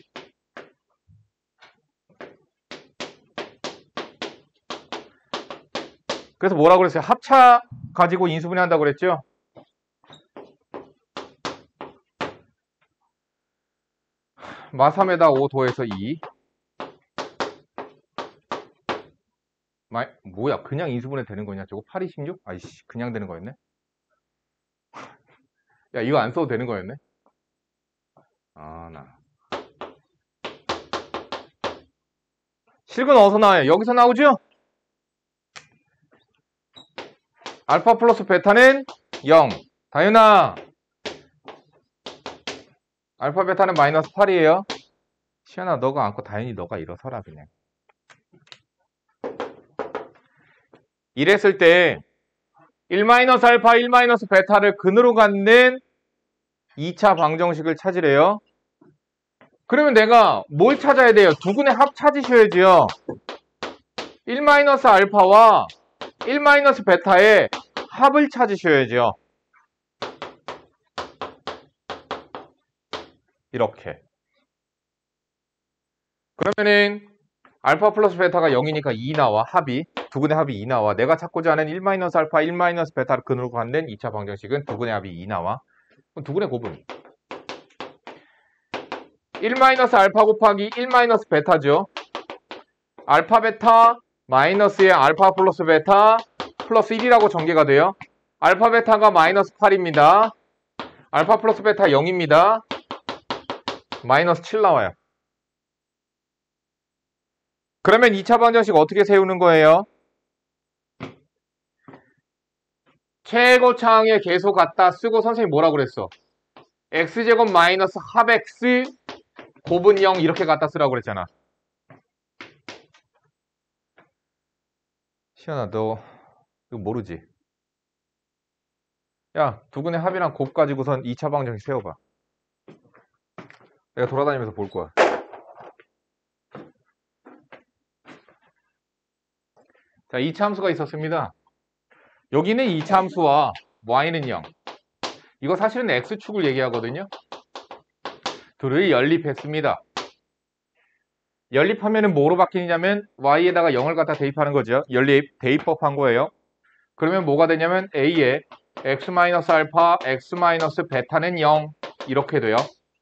그래서 뭐라고 그랬어요? 합차 가지고 인수분해 한다고 그랬죠? 마 삼에다 오 더해서 이. 마, 뭐야, 그냥 인수분해 되는 거냐? 저거 팔, 이, 십육? 아이씨, 그냥 되는 거였네? 야, 이거 안 써도 되는 거였네? 아, 나. 실근 어디서 나와요? 여기서 나오죠? 알파 플러스 베타는 영. 다윤아. 알파 베타는 마이너스 팔이에요. 시연아, 너가 앉고 다윤이 너가 일어서라, 그냥. 이랬을 때 일 마이너스 알파, 일 마이너스 베타를 근으로 갖는 이 차 방정식을 찾으래요. 그러면 내가 뭘 찾아야 돼요? 두 근의 합 찾으셔야죠. 일 마이너스 알파와 일 마이너스 베타의 합을 찾으셔야죠. 이렇게. 그러면은 알파 플러스 베타가 영이니까 이 나와. 합이. 두 근의 합이 이 나와. 내가 찾고자 하는 일 마이너스 알파, 일 마이너스 베타를 근으로 갖는 이 차 방정식은 두 근의 합이 이 나와. 그럼 두 근의 곱은 일 마이너스 알파 곱하기 일 마이너스 베타죠. 알파 베타 마이너스의 알파 플러스 베타 플러스 일이라고 전개가 돼요. 알파 베타가 마이너스 팔입니다. 알파 플러스 베타 영입니다. 마이너스 칠 나와요. 그러면 이 차 방정식 어떻게 세우는 거예요? 최고차항의 계소 갖다 쓰고 선생님이 뭐라고 그랬어? x제곱 마이너스 합 x 곱은 영 이렇게 갖다 쓰라고 그랬잖아. 시연아, 너 이거 모르지? 야, 두근의 합이랑 곱 가지고선 이 차 방정식 세워봐. 내가 돌아다니면서 볼 거야. 자, 이 차 함수가 있었습니다. 여기는 이 차 함수와 y는 영. 이거 사실은 x축을 얘기하거든요. 둘을 연립했습니다. 연립하면은 뭐로 바뀌냐면 y에다가 영을 갖다 대입하는 거죠. 연립, 대입법 한 거예요. 그러면 뭐가 되냐면 a에 x 마이너스 알파, x 마이너스 베타는 영 이렇게 돼요.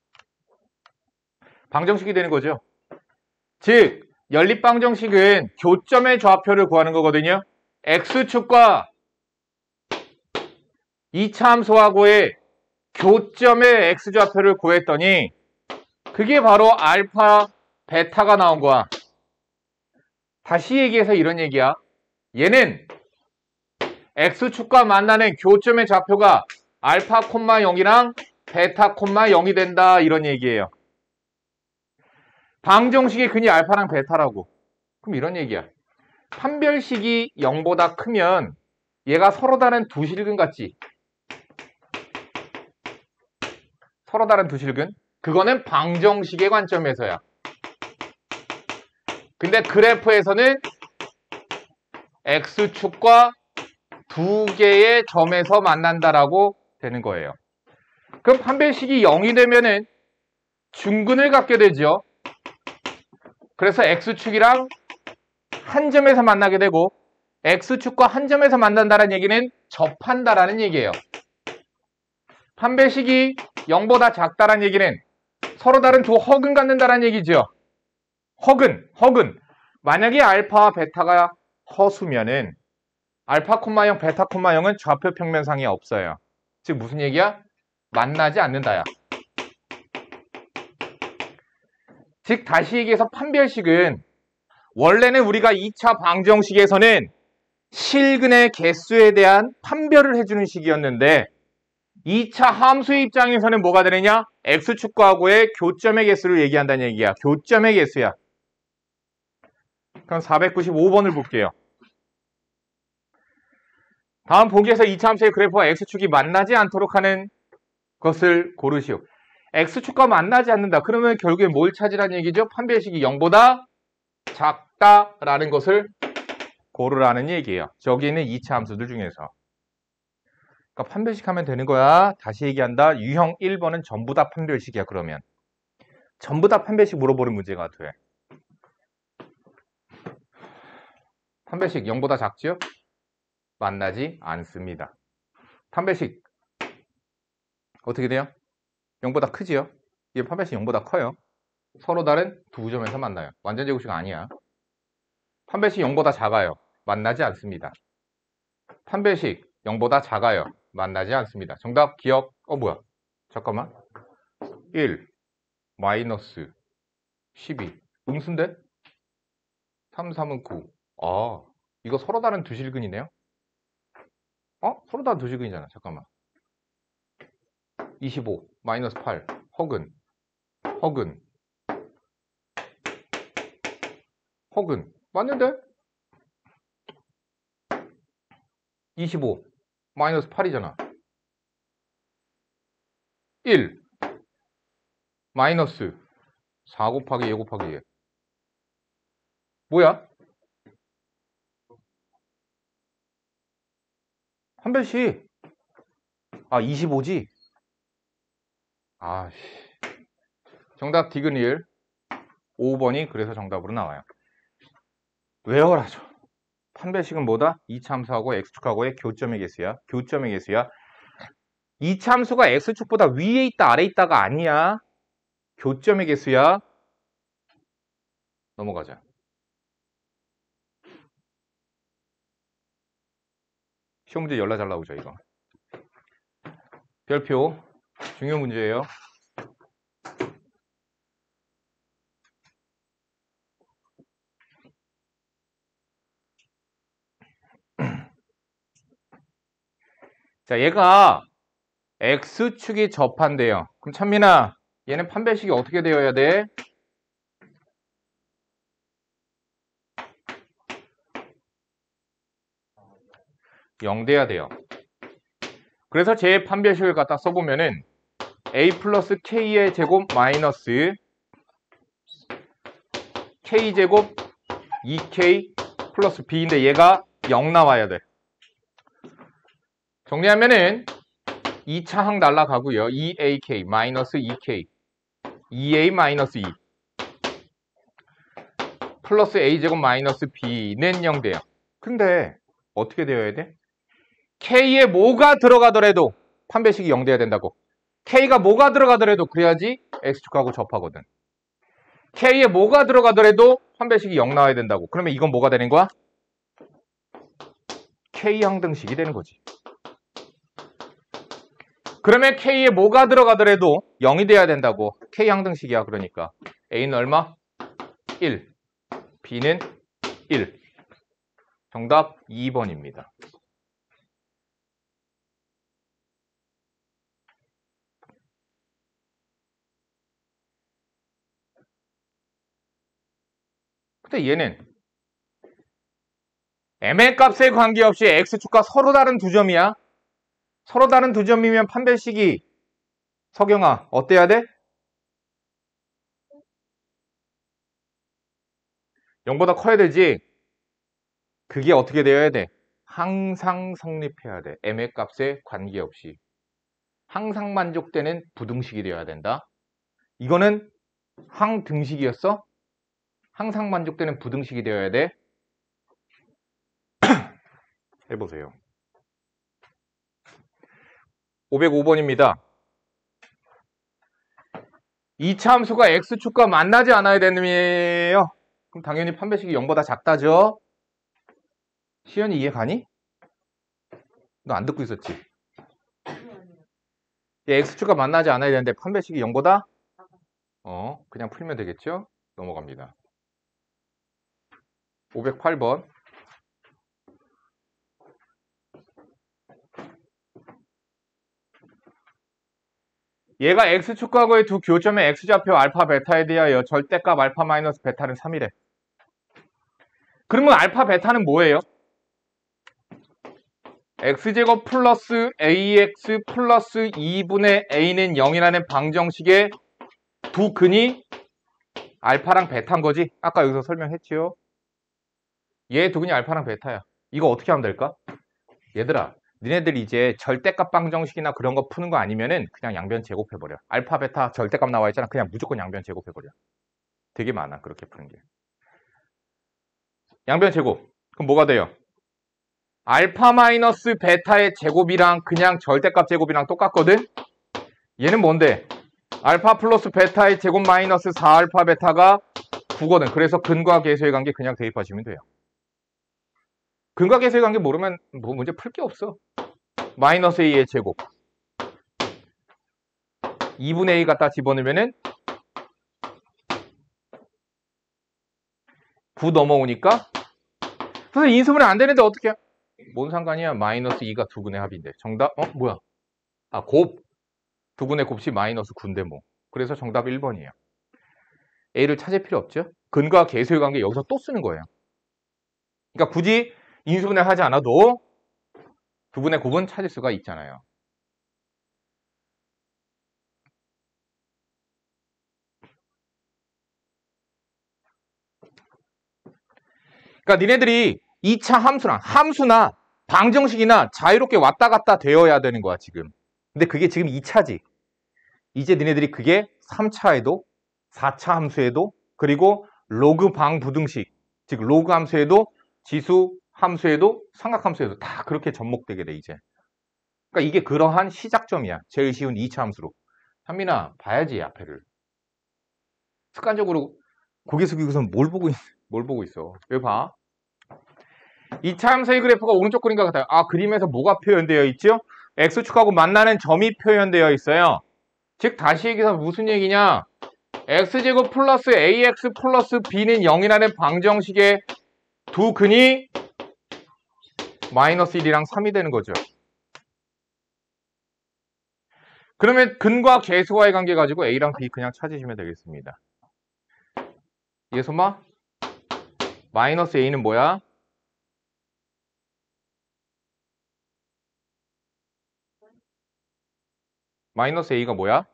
방정식이 되는 거죠. 즉 연립 방정식은 교점의 좌표를 구하는 거거든요. x축과 이 차 함수하고의 교점의 x좌표를 구했더니 그게 바로 알파, 베타가 나온 거야. 다시 얘기해서 이런 얘기야. 얘는 x축과 만나는 교점의 좌표가 알파, 영이랑 베타, 영이 된다 이런 얘기예요. 방정식의 근이 알파랑 베타라고. 그럼 이런 얘기야. 판별식이 영보다 크면 얘가 서로 다른 두 실근 같지? 서로 다른 두 실근? 그거는 방정식의 관점에서야. 근데 그래프에서는 x축과 두 개의 점에서 만난다라고 되는 거예요. 그럼 판별식이 영이 되면은 중근을 갖게 되죠. 그래서 x축이랑 한 점에서 만나게 되고 x축과 한 점에서 만난다는 얘기는 접한다라는 얘기예요. 판별식이 영보다 작다라는 얘기는 서로 다른 두 허근 갖는다라는 얘기죠. 허근, 허근. 만약에 알파와 베타가 허수면은 알파, 영, 베타, 영은 좌표 평면상이 없어요. 즉 무슨 얘기야? 만나지 않는다야. 즉 다시 얘기해서 판별식은 원래는 우리가 이 차 방정식에서는 실근의 개수에 대한 판별을 해주는 식이었는데 이 차 함수의 입장에서는 뭐가 되느냐? x축과하고의 교점의 개수를 얘기한다는 얘기야. 교점의 개수야. 그럼 사백구십오 번을 볼게요. 다음 보기에서 이 차 함수의 그래프와 x축이 만나지 않도록 하는 것을 고르시오. x축과 만나지 않는다. 그러면 결국에 뭘 찾으라는 얘기죠? 판별식이 영보다 작다라는 것을 고르라는 얘기예요. 저기 있는 이 차 함수들 중에서. 그러니까 판별식 하면 되는 거야. 다시 얘기한다. 유형 일 번은 전부 다 판별식이야. 그러면 전부 다 판별식 물어보는 문제가 돼. 판별식 영보다 작지요? 만나지 않습니다. 판별식 어떻게 돼요? 영보다 크지요? 이 판별식 영보다 커요. 서로 다른 두 점에서 만나요. 완전 제곱식 아니야. 판별식 영보다 작아요. 만나지 않습니다. 판별식 영보다 작아요. 만나지 않습니다. 정답 기억. 어 뭐야? 잠깐만. 일 마이너스 십이. 음수인데? 삼, 삼은 구. 아, 이거 서로 다른 두 실근이네요? 어? 서로 다른 두 실근이잖아. 잠깐만. 이십오 마이너스 팔. 허근. 허근. 허근. 맞는데? 이십오 마이너스 팔이잖아. 일 마이너스 사 곱하기 이 곱하기 일. 뭐야? 판별식. 아, 이십오지? 아씨. 정답 디귿일. 오 번이 그래서 정답으로 나와요. 외워라죠. 판별식은 뭐다? 이 차 함수하고 x축하고의 교점의 개수야. 교점의 개수야. 이 차 함수가 x축보다 위에 있다 아래에 있다가 아니야. 교점의 개수야. 넘어가자. 시험 문제 열나 잘 나오죠 이거. 별표 중요 문제예요. 자, 얘가 X축이 접한대요. 그럼 찬민아, 얘는 판별식이 어떻게 되어야 돼? 영 돼야 돼요. 그래서 제 판별식을 갖다 써보면은 A 플러스 K의 제곱 마이너스 K제곱 이 케이 플러스 B인데 얘가 영 나와야 돼. 정리하면은 이 차 항 날라가고요. 이 에이 케이 마이너스 이 케이 이 에이 마이너스 이 플러스 A제곱 마이너스 B는 영 돼요. 근데 어떻게 되어야 돼? K에 뭐가 들어가더라도 판별식이 영 돼야 된다고. K가 뭐가 들어가더라도 그래야지 X축하고 접하거든. K에 뭐가 들어가더라도 판별식이 영 나와야 된다고. 그러면 이건 뭐가 되는 거야? K 항등식이 되는 거지. 그러면 K에 뭐가 들어가더라도 영이 돼야 된다고. K 항등식이야. 그러니까 A는 얼마? 일, B는 일. 정답 이 번입니다. 근데 얘는 엠의 값에 관계없이 X축과 서로 다른 두 점이야. 서로 다른 두 점이면 판별식이 석영아 어때야 돼? 영보다 커야 되지. 그게 어떻게 되어야 돼? 항상 성립해야 돼. 엠의 값에 관계없이. 항상 만족되는 부등식이 되어야 된다. 이거는 항등식이었어? 항상 만족되는 부등식이 되어야 돼. 해보세요. 오백오 번입니다. 이 차 함수가 X축과 만나지 않아야 되는데요. 그럼 당연히 판별식이 영보다 작다죠? 시연이 이해 가니? 너 안 듣고 있었지? 얘 X축과 만나지 않아야 되는데 판별식이 영보다? 어, 그냥 풀면 되겠죠? 넘어갑니다. 오백팔 번. 얘가 X축과거의 두 교점의 X좌표 알파 베타에 대하여 절대값 알파 마이너스 베타는 삼이래. 그러면 알파 베타는 뭐예요? X제곱 플러스 에이엑스 플러스 이분의 A는 영이라는 방정식의 두 근이 알파랑 베타인 거지? 아까 여기서 설명했지요? 얘 두 근이 알파랑 베타야. 이거 어떻게 하면 될까? 얘들아, 니네들 이제 절대값 방정식이나 그런 거 푸는 거 아니면은 그냥 양변 제곱해버려. 알파, 베타 절대값 나와 있잖아. 그냥 무조건 양변 제곱해버려. 되게 많아, 그렇게 푸는 게. 양변 제곱. 그럼 뭐가 돼요? 알파 마이너스 베타의 제곱이랑 그냥 절대값 제곱이랑 똑같거든? 얘는 뭔데? 알파 플러스 베타의 제곱 마이너스 사 알파 베타가 구거든. 그래서 근과 계수의 관계 그냥 대입하시면 돼요. 근과 계수의 관계 모르면 뭐 문제 풀 게 없어. 마이너스 A의 제곱 이분의 A 갖다 집어넣으면은 구 넘어오니까. 그래서 인수분해 안 되는데 어떻게 해? 뭔 상관이야? 마이너스 이가 두 근의 합인데. 정답? 어? 뭐야? 아, 곱. 두 근의 곱이 마이너스 구인데 뭐. 그래서 정답 일 번이에요. A를 찾을 필요 없죠? 근과 계수의 관계 여기서 또 쓰는 거예요. 그러니까 굳이 인수분해 하지 않아도 두 분의 곱은 찾을 수가 있잖아요. 그러니까 니네들이 이 차 함수랑 함수나 방정식이나 자유롭게 왔다 갔다 되어야 되는 거야 지금. 근데 그게 지금 이 차지. 이제 니네들이 그게 삼 차에도 사 차 함수에도 그리고 로그 방부등식 즉 로그 함수에도 지수 함수에도 삼각함수에도 다 그렇게 접목되게 돼 이제. 그러니까 이게 그러한 시작점이야. 제일 쉬운 이 차 함수로. 한민아 봐야지 앞에를. 습관적으로 고개 숙이고선 뭘 보고 있, 뭘 보고 있어. 여기 봐. 이 차 함수의 그래프가 오른쪽 그림과 같아요. 아, 그림에서 뭐가 표현되어 있죠? X축하고 만나는 점이 표현되어 있어요. 즉 다시 얘기해서 무슨 얘기냐? x제곱 플러스 ax 플러스 b는 영이라는 방정식의 두 근이 마이너스 일이랑 삼이 되는 거죠. 그러면 근과 계수와의 관계 가지고 a랑 b 그냥 찾으시면 되겠습니다. 이해서마? 마이너스 a는 뭐야? 마이너스 a가 뭐야?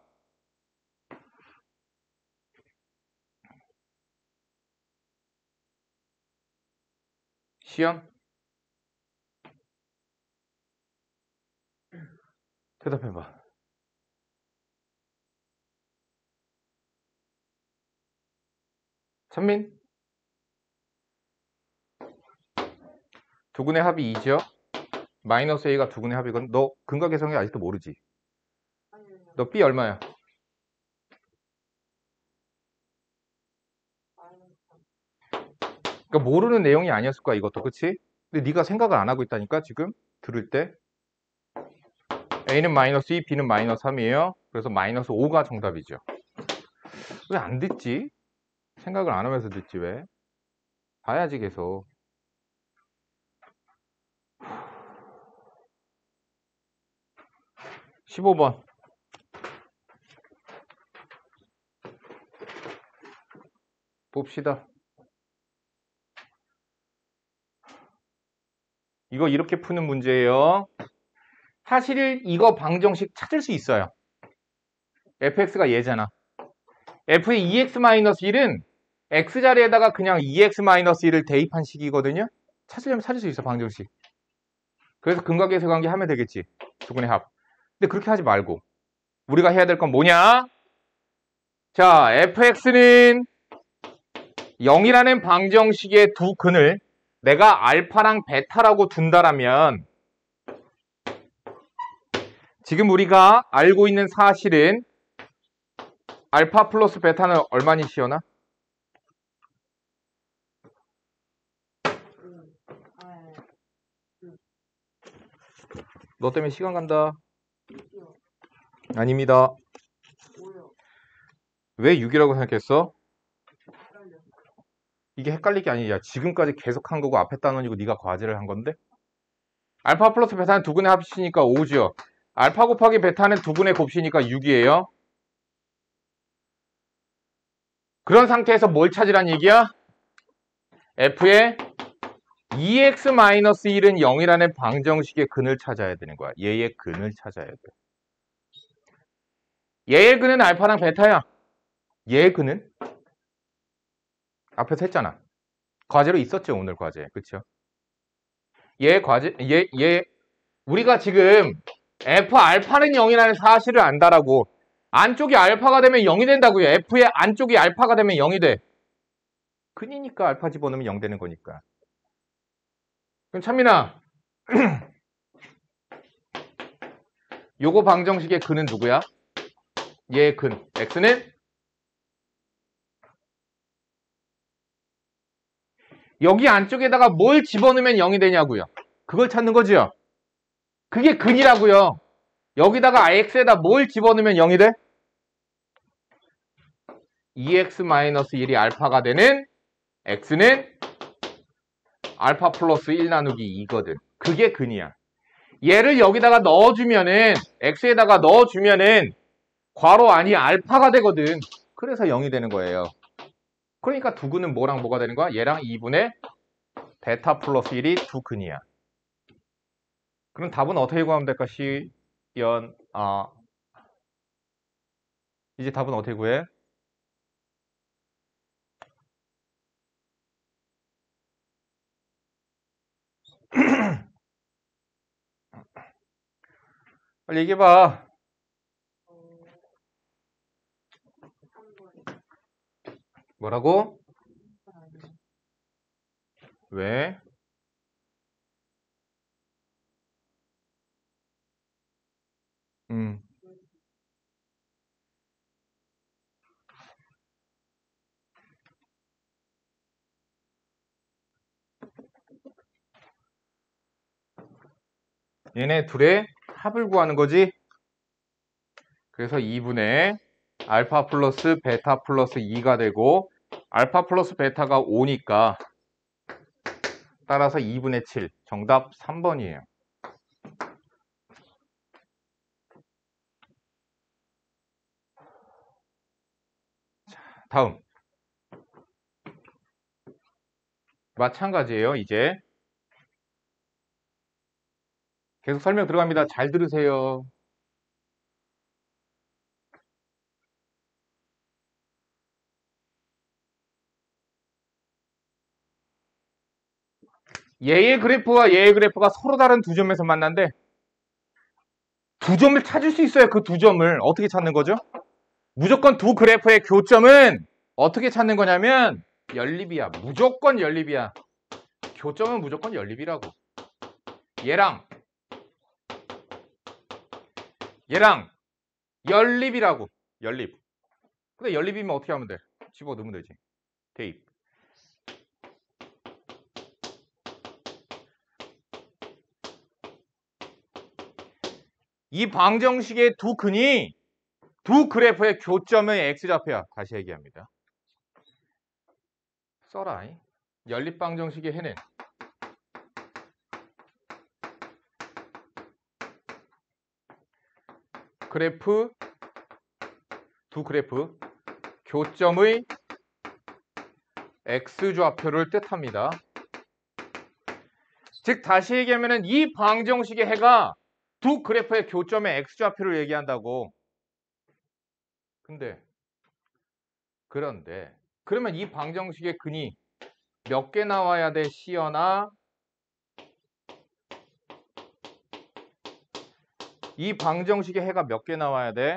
시연? 대답해봐. 찬민? 두근의 합이 이죠? 마이너스 a가 두근의 합이건 너 근과 계성이 아직도 모르지? 너 b 얼마야? 그러니까 모르는 내용이 아니었을 거야 이것도, 그치? 근데 네가 생각을 안 하고 있다니까 지금 들을 때. a는 마이너스 이, b는 마이너스 삼이에요. 그래서 마이너스 오가 정답이죠. 왜 안 듣지? 생각을 안 하면서 듣지 왜? 봐야지 계속. 십오 번. 봅시다. 이거 이렇게 푸는 문제예요. 사실 이거 방정식 찾을 수 있어요. fx가 얘잖아. f의 이엑스-일은 x자리에다가 그냥 이엑스-일을 대입한 식이거든요. 찾으려면 찾을 수 있어, 방정식. 그래서 근과 계수 관계 하면 되겠지. 두근의 합. 근데 그렇게 하지 말고 우리가 해야 될 건 뭐냐? 자, fx는 영이라는 방정식의 두 근을 내가 알파랑 베타라고 둔다라면 지금 우리가 알고 있는 사실은 알파 플러스 베타는 얼마니 시연아? 너 때문에 시간 간다. 아닙니다. 왜 육이라고 생각했어? 이게 헷갈릴 게 아니야. 지금까지 계속 한 거고 앞에 단원이고 네가 과제를 한 건데. 알파 플러스 베타는 두 근의 합치니까 오죠. 알파 곱하기 베타는 두 근의 곱이니까 육이에요. 그런 상태에서 뭘 찾으란 얘기야? f의 이엑스-일은 영이라는 방정식의 근을 찾아야 되는 거야. 얘의 근을 찾아야 돼. 얘의 근은 알파랑 베타야. 얘의 근은? 앞에서 했잖아. 과제로 있었죠, 오늘 과제. 그쵸? 얘 과제, 얘, 얘, 우리가 지금 f 알파는 영이라는 사실을 안다라고. 안쪽이 알파가 되면 영이 된다고요. f의 안쪽이 알파가 되면 영이 돼. 근이니까 알파 집어넣으면 영 되는 거니까. 그럼 찬민아, 요거 방정식의 근은 누구야? 얘의 근. x는? 여기 안쪽에다가 뭘 집어넣으면 영이 되냐고요. 그걸 찾는 거죠. 그게 근이라고요. 여기다가 x에다 뭘 집어넣으면 영이 돼? 이엑스-일이 알파가 되는 x는 알파 플러스 일 나누기 이거든. 그게 근이야. 얘를 여기다가 넣어주면은 x에다가 넣어주면은 괄호 안이 알파가 되거든. 그래서 영이 되는 거예요. 그러니까 두 근은 뭐랑 뭐가 되는 거야? 얘랑 이분의 베타 플러스 일이 두 근이야. 그럼 답은 어떻게 구하면 될까? 시, 연, 아. 이제 답은 어떻게 구해? 빨리 얘기해봐. 뭐라고? 왜? 음. 얘네 둘의 합을 구하는 거지? 그래서 이분의 알파 플러스 베타 플러스 이가 되고 알파 플러스 베타가 오니까 따라서 이분의 칠. 정답 삼 번이에요. 자, 다음. 마찬가지예요, 이제. 계속 설명 들어갑니다. 잘 들으세요. 얘의 그래프와 얘의 그래프가 서로 다른 두 점에서 만난대. 두 점을 찾을 수 있어요. 그 두 점을. 어떻게 찾는 거죠? 무조건 두 그래프의 교점은 어떻게 찾는 거냐면 연립이야. 무조건 연립이야. 교점은 무조건 연립이라고. 얘랑 얘랑 연립이라고. 연립. 근데 연립이면 어떻게 하면 돼? 집어 넣으면 되지. 대입. 이 방정식의 두 근이 두 그래프의 교점의 x좌표야. 다시 얘기합니다. 써라. 연립 방정식의 해는 그래프 두 그래프 교점의 x좌표를 뜻합니다. 즉 다시 얘기하면 이 방정식의 해가 두 그래프의 교점의 x좌표를 얘기한다고. 근데 그런데 그러면 이 방정식의 근이 몇 개 나와야 돼? 시연아. 이 방정식의 해가 몇 개 나와야 돼?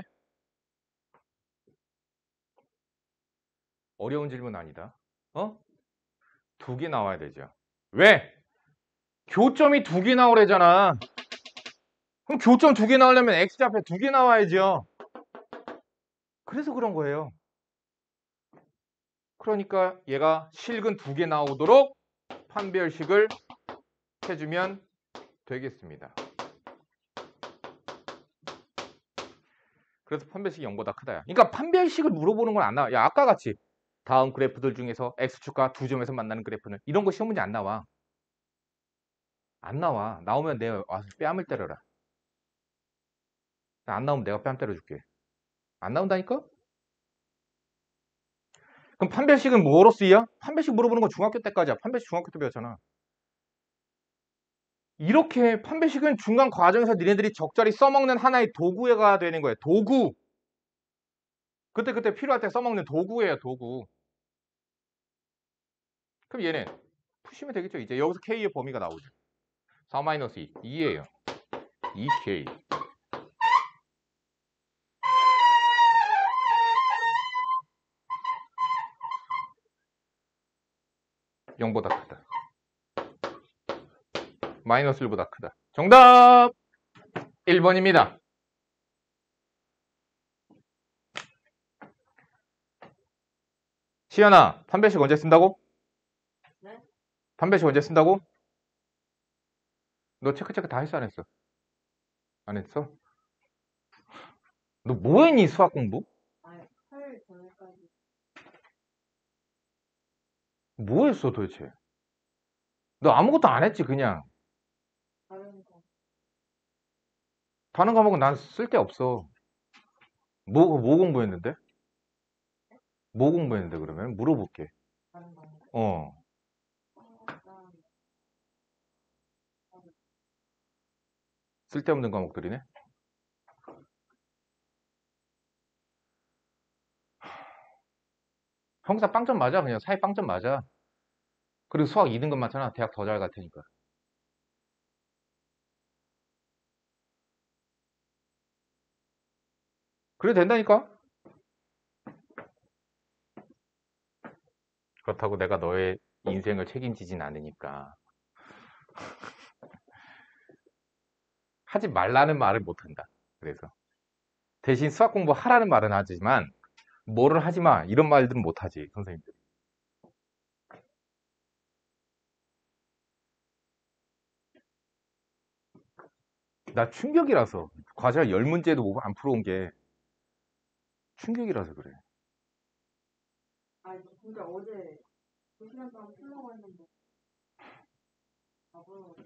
어려운 질문 아니다. 어? 두 개 나와야 되죠. 왜? 교점이 두 개 나오래잖아. 그럼 교점 두 개 나오려면 x좌표 두 개 나와야죠. 그래서 그런 거예요. 그러니까 얘가 실근 두 개 나오도록 판별식을 해주면 되겠습니다. 그래서 판별식이 영보다 크다야. 그러니까 판별식을 물어보는 건 안 나와. 야, 아까 같이 다음 그래프들 중에서 x축과 두 점에서 만나는 그래프는 이런 거 시험 문제 안 나와. 안 나와. 나오면 내가 와서 뺨을 때려라. 안 나오면 내가 뺨 때려줄게. 안 나온다니까? 그럼 판별식은 뭐로 쓰여? 판별식 물어보는 건 중학교 때까지야. 판별식 중학교 때 배웠잖아. 이렇게 판별식은 중간 과정에서 니네들이 적절히 써먹는 하나의 도구가 되는 거예요. 도구. 그때그때 필요할 때 써먹는 도구예요. 도구. 그럼 얘는 푸시면 되겠죠. 이제 여기서 K의 범위가 나오죠. 사 마이너스 이. 이예요. 이 케이. 영보다 크다. 마이너스 일보다 크다. 정답! 일 번입니다. 시연아, 판별식 언제 쓴다고? 네? 판별식 언제 쓴다고? 너 체크체크 다 했어, 안 했어? 안 했어? 너 뭐 했니, 수학 공부? 아니, 팔 전에까지. 뭐 했어, 도대체? 너 아무것도 안 했지, 그냥. 다른 거. 다른 과목은 난 쓸데 없어. 뭐, 뭐 공부했는데? 뭐 공부했는데, 그러면? 물어볼게. 다른 거. 어. 어, 나 쓸데없는 과목들이네? 형사 빵점 맞아, 그냥. 사회 빵점 맞아. 그리고 수학 이 등급 맞잖아. 대학 더 잘 갈 테니까. 그래도 된다니까? 그렇다고 내가 너의 인생을 책임지진 않으니까. 하지 말라는 말은 못한다. 그래서. 대신 수학 공부 하라는 말은 하지만, 뭐를 하지 마. 이런 말들은 못하지, 선생님들. 나 충격이라서. 과제가 열 문제도 안 풀어온 게. 충격이라서 그래. 아, 진짜 어제 두 시간 동안 풀려고 했는데. 바보로.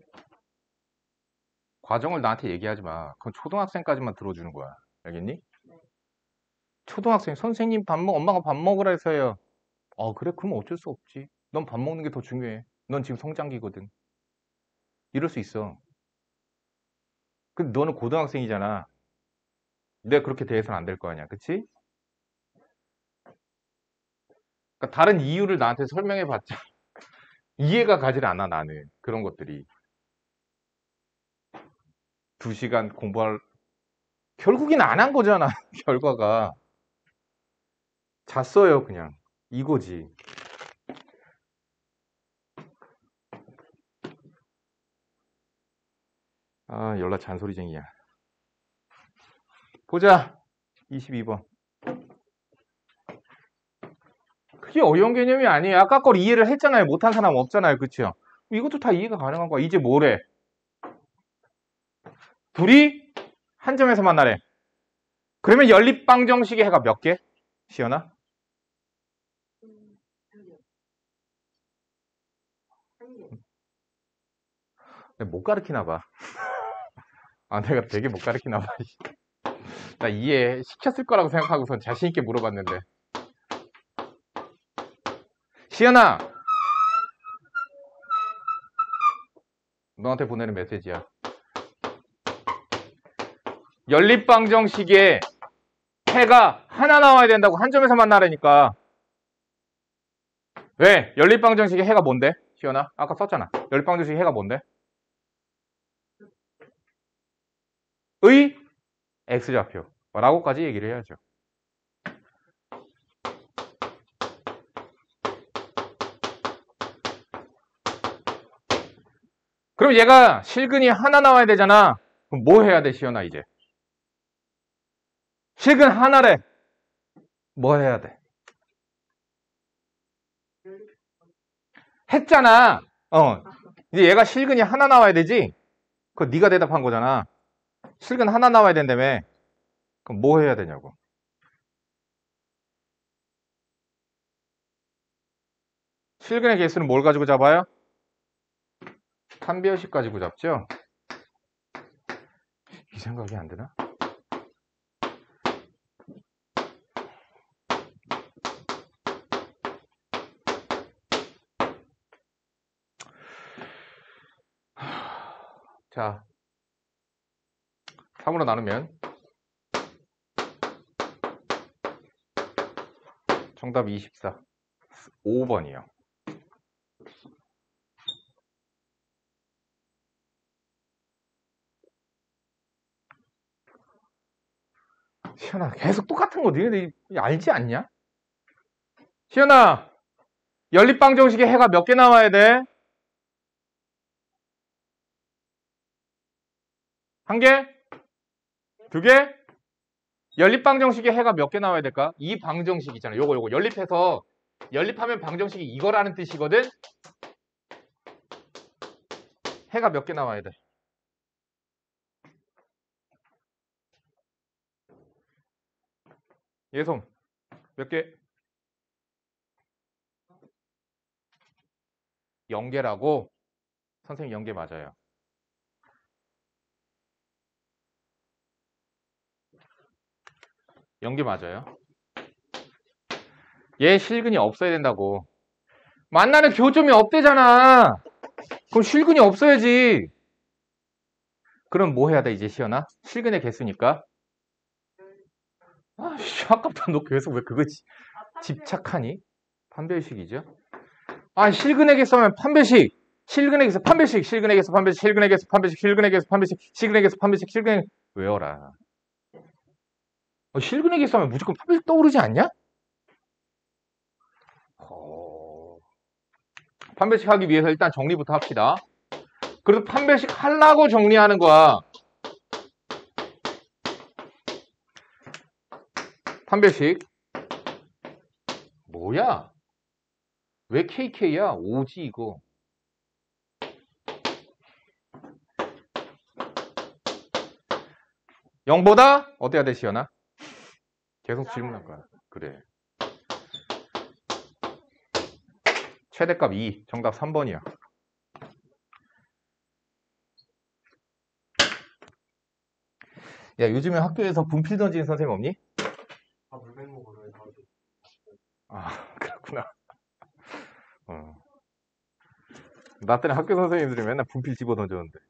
과정을 나한테 얘기하지 마. 그건 초등학생까지만 들어주는 거야. 알겠니? 네. 초등학생, 선생님 밥 먹, 엄마가 밥 먹으라 해서요. 어, 그래? 그럼 어쩔 수 없지. 넌 밥 먹는 게 더 중요해. 넌 지금 성장기거든. 이럴 수 있어. 근데 너는 고등학생이잖아. 내가 그렇게 대해서는 안 될 거 아니야. 그치? 그러니까 다른 이유를 나한테 설명해 봤자 이해가 가질 않아, 나는. 그런 것들이. 두 시간 공부할, 결국엔 안 한 거잖아, 결과가. 잤어요, 그냥. 이거지. 아, 연락 잔소리쟁이야. 보자. 이십이 번. 그게 어려운 개념이 아니에요. 아까 걸 이해를 했잖아요. 못한 사람 없잖아요. 그쵸? 이것도 다 이해가 가능한 거야. 이제 뭐래? 둘이 한 점에서 만나래. 그러면 연립방정식의 해가 몇 개? 시연아? 음, 한 개. 한 개. 못 가르치나 봐. 아, 내가 되게 못 가르치나 봐. 나 이해 시켰을 거라고 생각하고선 자신있게 물어봤는데. 시연아! 너한테 보내는 메시지야. 연립방정식에 해가 하나 나와야 된다고 한 점에서 만나라니까. 왜? 연립방정식의 해가 뭔데? 시연아? 아까 썼잖아. 연립방정식의 해가 뭔데? 의 X좌표 라고까지 얘기를 해야죠. 그럼 얘가 실근이 하나 나와야 되잖아. 그럼 뭐 해야 돼, 시연아, 이제? 실근 하나래. 뭐 해야 돼? 했잖아. 어. 이제 얘가 실근이 하나 나와야 되지? 그거 네가 대답한 거잖아. 실근 하나 나와야 된다며. 그럼 뭐 해야 되냐고. 실근의 개수는 뭘 가지고 잡아요? 판별식 가지고 잡죠? 이 생각이 안 되나? 자, 삼으로 나누면 정답이 이십사. 오 번이요. 시연아, 계속 똑같은 거 너희들 알지 않냐? 시연아, 연립방정식의 해가 몇 개 나와야 돼? 한 개? 두 개? 연립방정식의 해가 몇 개 나와야 될까? 이 방정식 있잖아. 요거 요거 연립해서 연립하면 방정식이 이거라는 뜻이거든. 해가 몇 개 나와야 돼? 예솜 몇 개? 영 개라고? 선생님 영 개 맞아요. 영 개 맞아요. 얘 실근이 없어야 된다고. 만나는 교점이 없대잖아. 그럼 실근이 없어야지. 그럼 뭐 해야 돼 이제 시연아? 실근의 개수니까. 아씨, 아깝다. 너 계속 왜 그거 지- 집착하니? 판별식이죠. 아, 실근의 개수 하면 판별식. 실근의 개수 판별식. 실근의 개수 판별식. 실근의 개수 판별식. 실근의 개수 판별식. 실근의 개수 판별식. 실근의 외워라. 어, 실근의 개수 하면 무조건 판별식 떠오르지 않냐? 어... 판별식 하기 위해서 일단 정리부터 합시다. 그래서 판별식 하려고 정리하는 거야. 판별식. 뭐야? 왜 케이케이야? 오지 이거. 영보다 어때야 돼, 시연아? 계속 질문할 거야. 그래. 최대값 이. 정답 삼 번이야. 야, 요즘에 학교에서 분필 던지는 선생님 없니? 다 물백 먹으러 다 아, 그렇구나. 어. 나 때는 학교 선생님들이 맨날 분필 집어 던졌는데.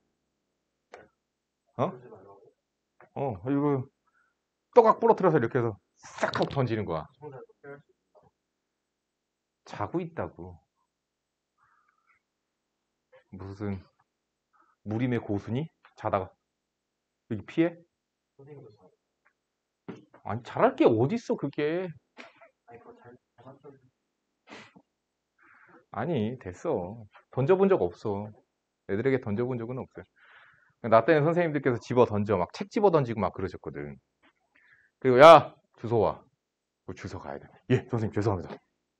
어? 그러지 말라고. 어, 이거 또각 부러뜨려서 이렇게 해서 싹 하고 던지는 거야. 청자도 빼할 수 있어. 자고 있다고. 무슨 무림의 고수니? 자다가 여기 피해? 선생님도 잘. 아니 잘할 게 어딨어 그게. 아니 그거 잘 잘했어. 아니 됐어. 던져본 적 없어. 애들에게 던져본 적은 없어요. 나 때는 선생님들께서 집어 던져 막 책 집어 던지고 막 그러셨거든. 그리고 야 주소 와. 그 주소 가야 돼. 예 선생님 죄송합니다.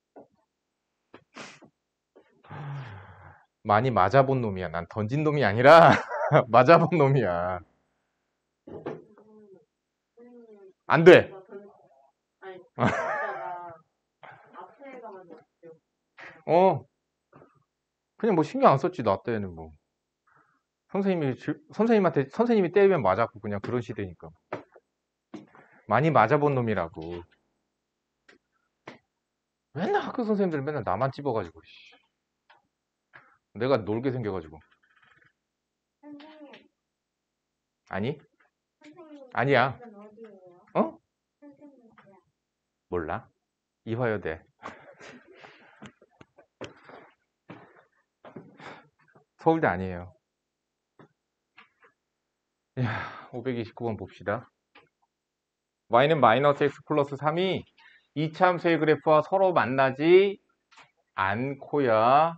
많이 맞아본 놈이야. 난 던진 놈이 아니라 맞아본 놈이야. 선생님, 안 돼. 뭐 던- 아니, 던지다가 앞에 가가지고 어 그냥 뭐 신경 안 썼지 나 때는 뭐. 선생님이 주- 선생님한테 선생님이 때리면 맞았고 그냥 그런 시대니까. 많이 맞아본 놈이라고. 맨날 학교 선생님들 맨날 나만 찝어가지고 씨. 내가 놀게 생겨가지고. 선생님, 아니? 선생님 아니야. 집은 어디예요? 어? 선생님 대학. 몰라. 이화여대. 서울대 아니에요. 이야, 오백이십구 번 봅시다. y는 마이너스 x 플러스 삼이 이차함수의 그래프와 서로 만나지 않고야.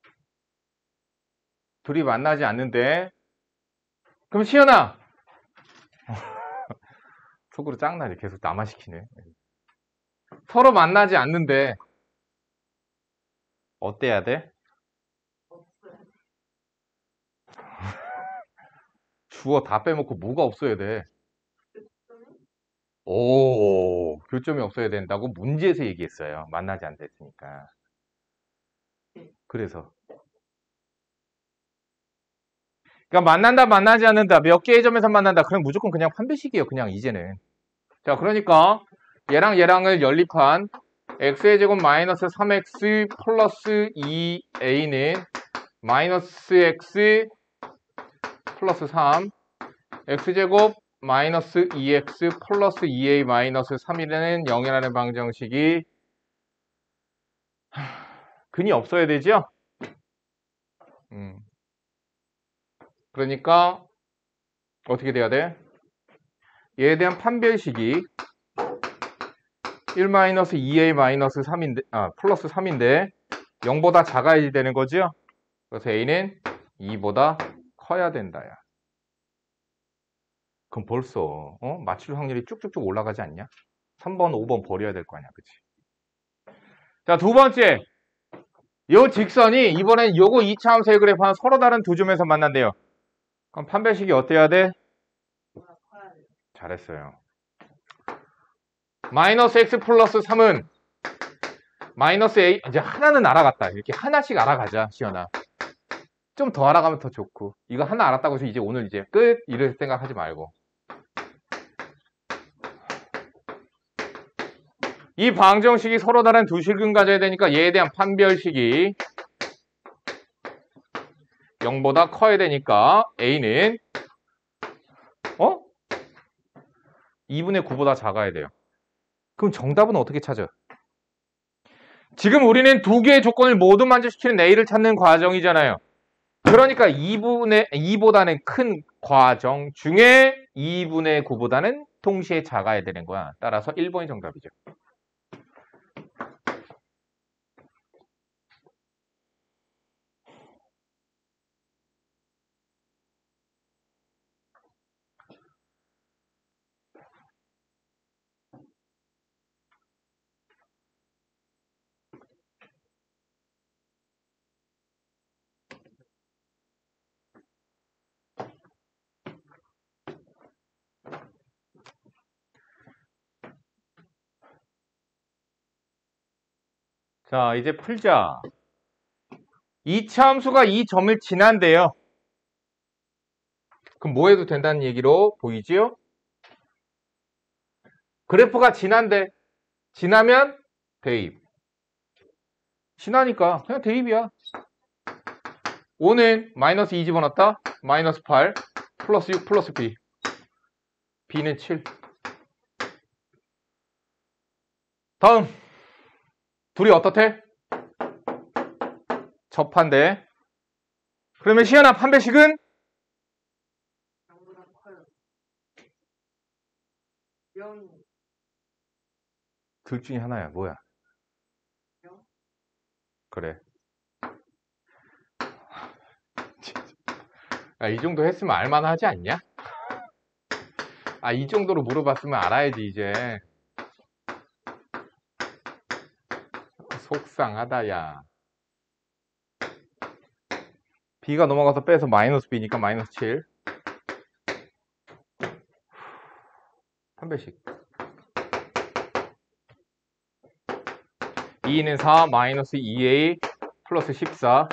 둘이 만나지 않는데. 그럼 시연아! 속으로 짱나지. 계속 나만 시키네. 서로 만나지 않는데 어때야 돼? 없어요. 주어 다 빼먹고 뭐가 없어야 돼? 교점이? 오, 교점이 없어야 된다고 문제에서 얘기했어요. 만나지 않았으니까. 그래서. 그러니까 만난다, 만나지 않는다. 몇 개의 점에서 만난다. 그럼 무조건 그냥 판별식이에요. 그냥 이제는. 자, 그러니까 얘랑 얘랑을 연립한 x의 제곱 마이너스 삼 엑스 플러스 이 에이는 마이너스 x 플러스 삼, x제곱 마이너스 이 엑스 플러스 이 에이 마이너스 삼이라는 영이라는 방정식이 근이 없어야 되죠? 음. 그러니까 어떻게 돼야 돼? 얘에 대한 판별식이 일 마이너스 이 에이 마이너스 삼인데, 아, 플러스 삼인데 영보다 작아야 되는 거죠? 그래서 a는 이보다 커야 된다, 야. 그럼 벌써, 어? 맞출 확률이 쭉쭉쭉 올라가지 않냐? 삼 번, 오 번 버려야 될 거 아니야, 그치? 자, 두 번째. 요 직선이 이번엔 요거 이차함수의 그래프와 서로 다른 두 점에서 만난대요. 그럼 판별식이 어때야 돼? 뭐가 커야 돼요. 잘했어요. 마이너스 x 플러스 삼은 마이너스 a, 이제 하나는 알아갔다. 이렇게 하나씩 알아가자, 시연아. 좀 더 알아가면 더 좋고. 이거 하나 알았다고 해서 이제 오늘 이제 끝? 이럴 생각하지 말고. 이 방정식이 서로 다른 두 식은 가져야 되니까 얘에 대한 판별식이 영보다 커야 되니까 a는 어? 이분의 구보다 작아야 돼요. 그럼 정답은 어떻게 찾아? 지금 우리는 두 개의 조건을 모두 만족시키는 a를 찾는 과정이잖아요. 그러니까 이분의, 이보다는 큰 과정 중에 이분의 구보다는 동시에 작아야 되는 거야. 따라서 일 번이 정답이죠. 자, 이제 풀자. 이차 함수가 이 점을 지난대요. 그럼 뭐 해도 된다는 얘기로 보이지요? 그래프가 지난대. 지나면 대입. 지나니까 그냥 대입이야. 오는 마이너스 이 집어넣었다. 마이너스 팔 플러스 육 플러스 B. B는 칠. 다음. 둘이 어떻대? 접한대. 그러면 시연아 판별식은? 양보다 커요. 영. 둘 중에 하나야. 뭐야? 영. 그래. 야, 이 정도 했으면 알만하지 않냐? 아, 이 정도로 물어봤으면 알아야지, 이제. 속상하다, 야. B가 넘어가서 빼서 마이너스 B니까 마이너스 칠. 판별식. 이는 사, 마이너스 이 에이, 플러스 십사가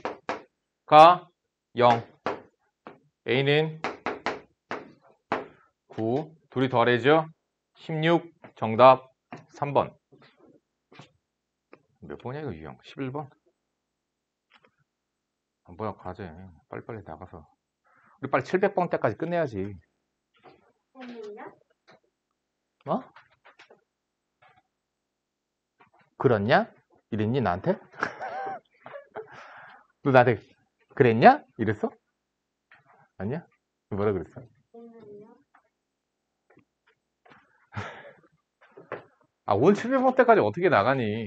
영. A는 구. 둘이 더해죠? 십육. 정답 삼 번. 몇 번이야, 이거 유형? 십일 번? 아, 뭐야, 과제. 빨리빨리 나가서. 우리 빨리 칠백 번 때까지 끝내야지. 어? 그렇냐? 이랬니, 나한테? 너 나한테 그랬냐? 이랬어? 아니야? 뭐라 그랬어? 아, 오늘 칠백 번 때까지 어떻게 나가니?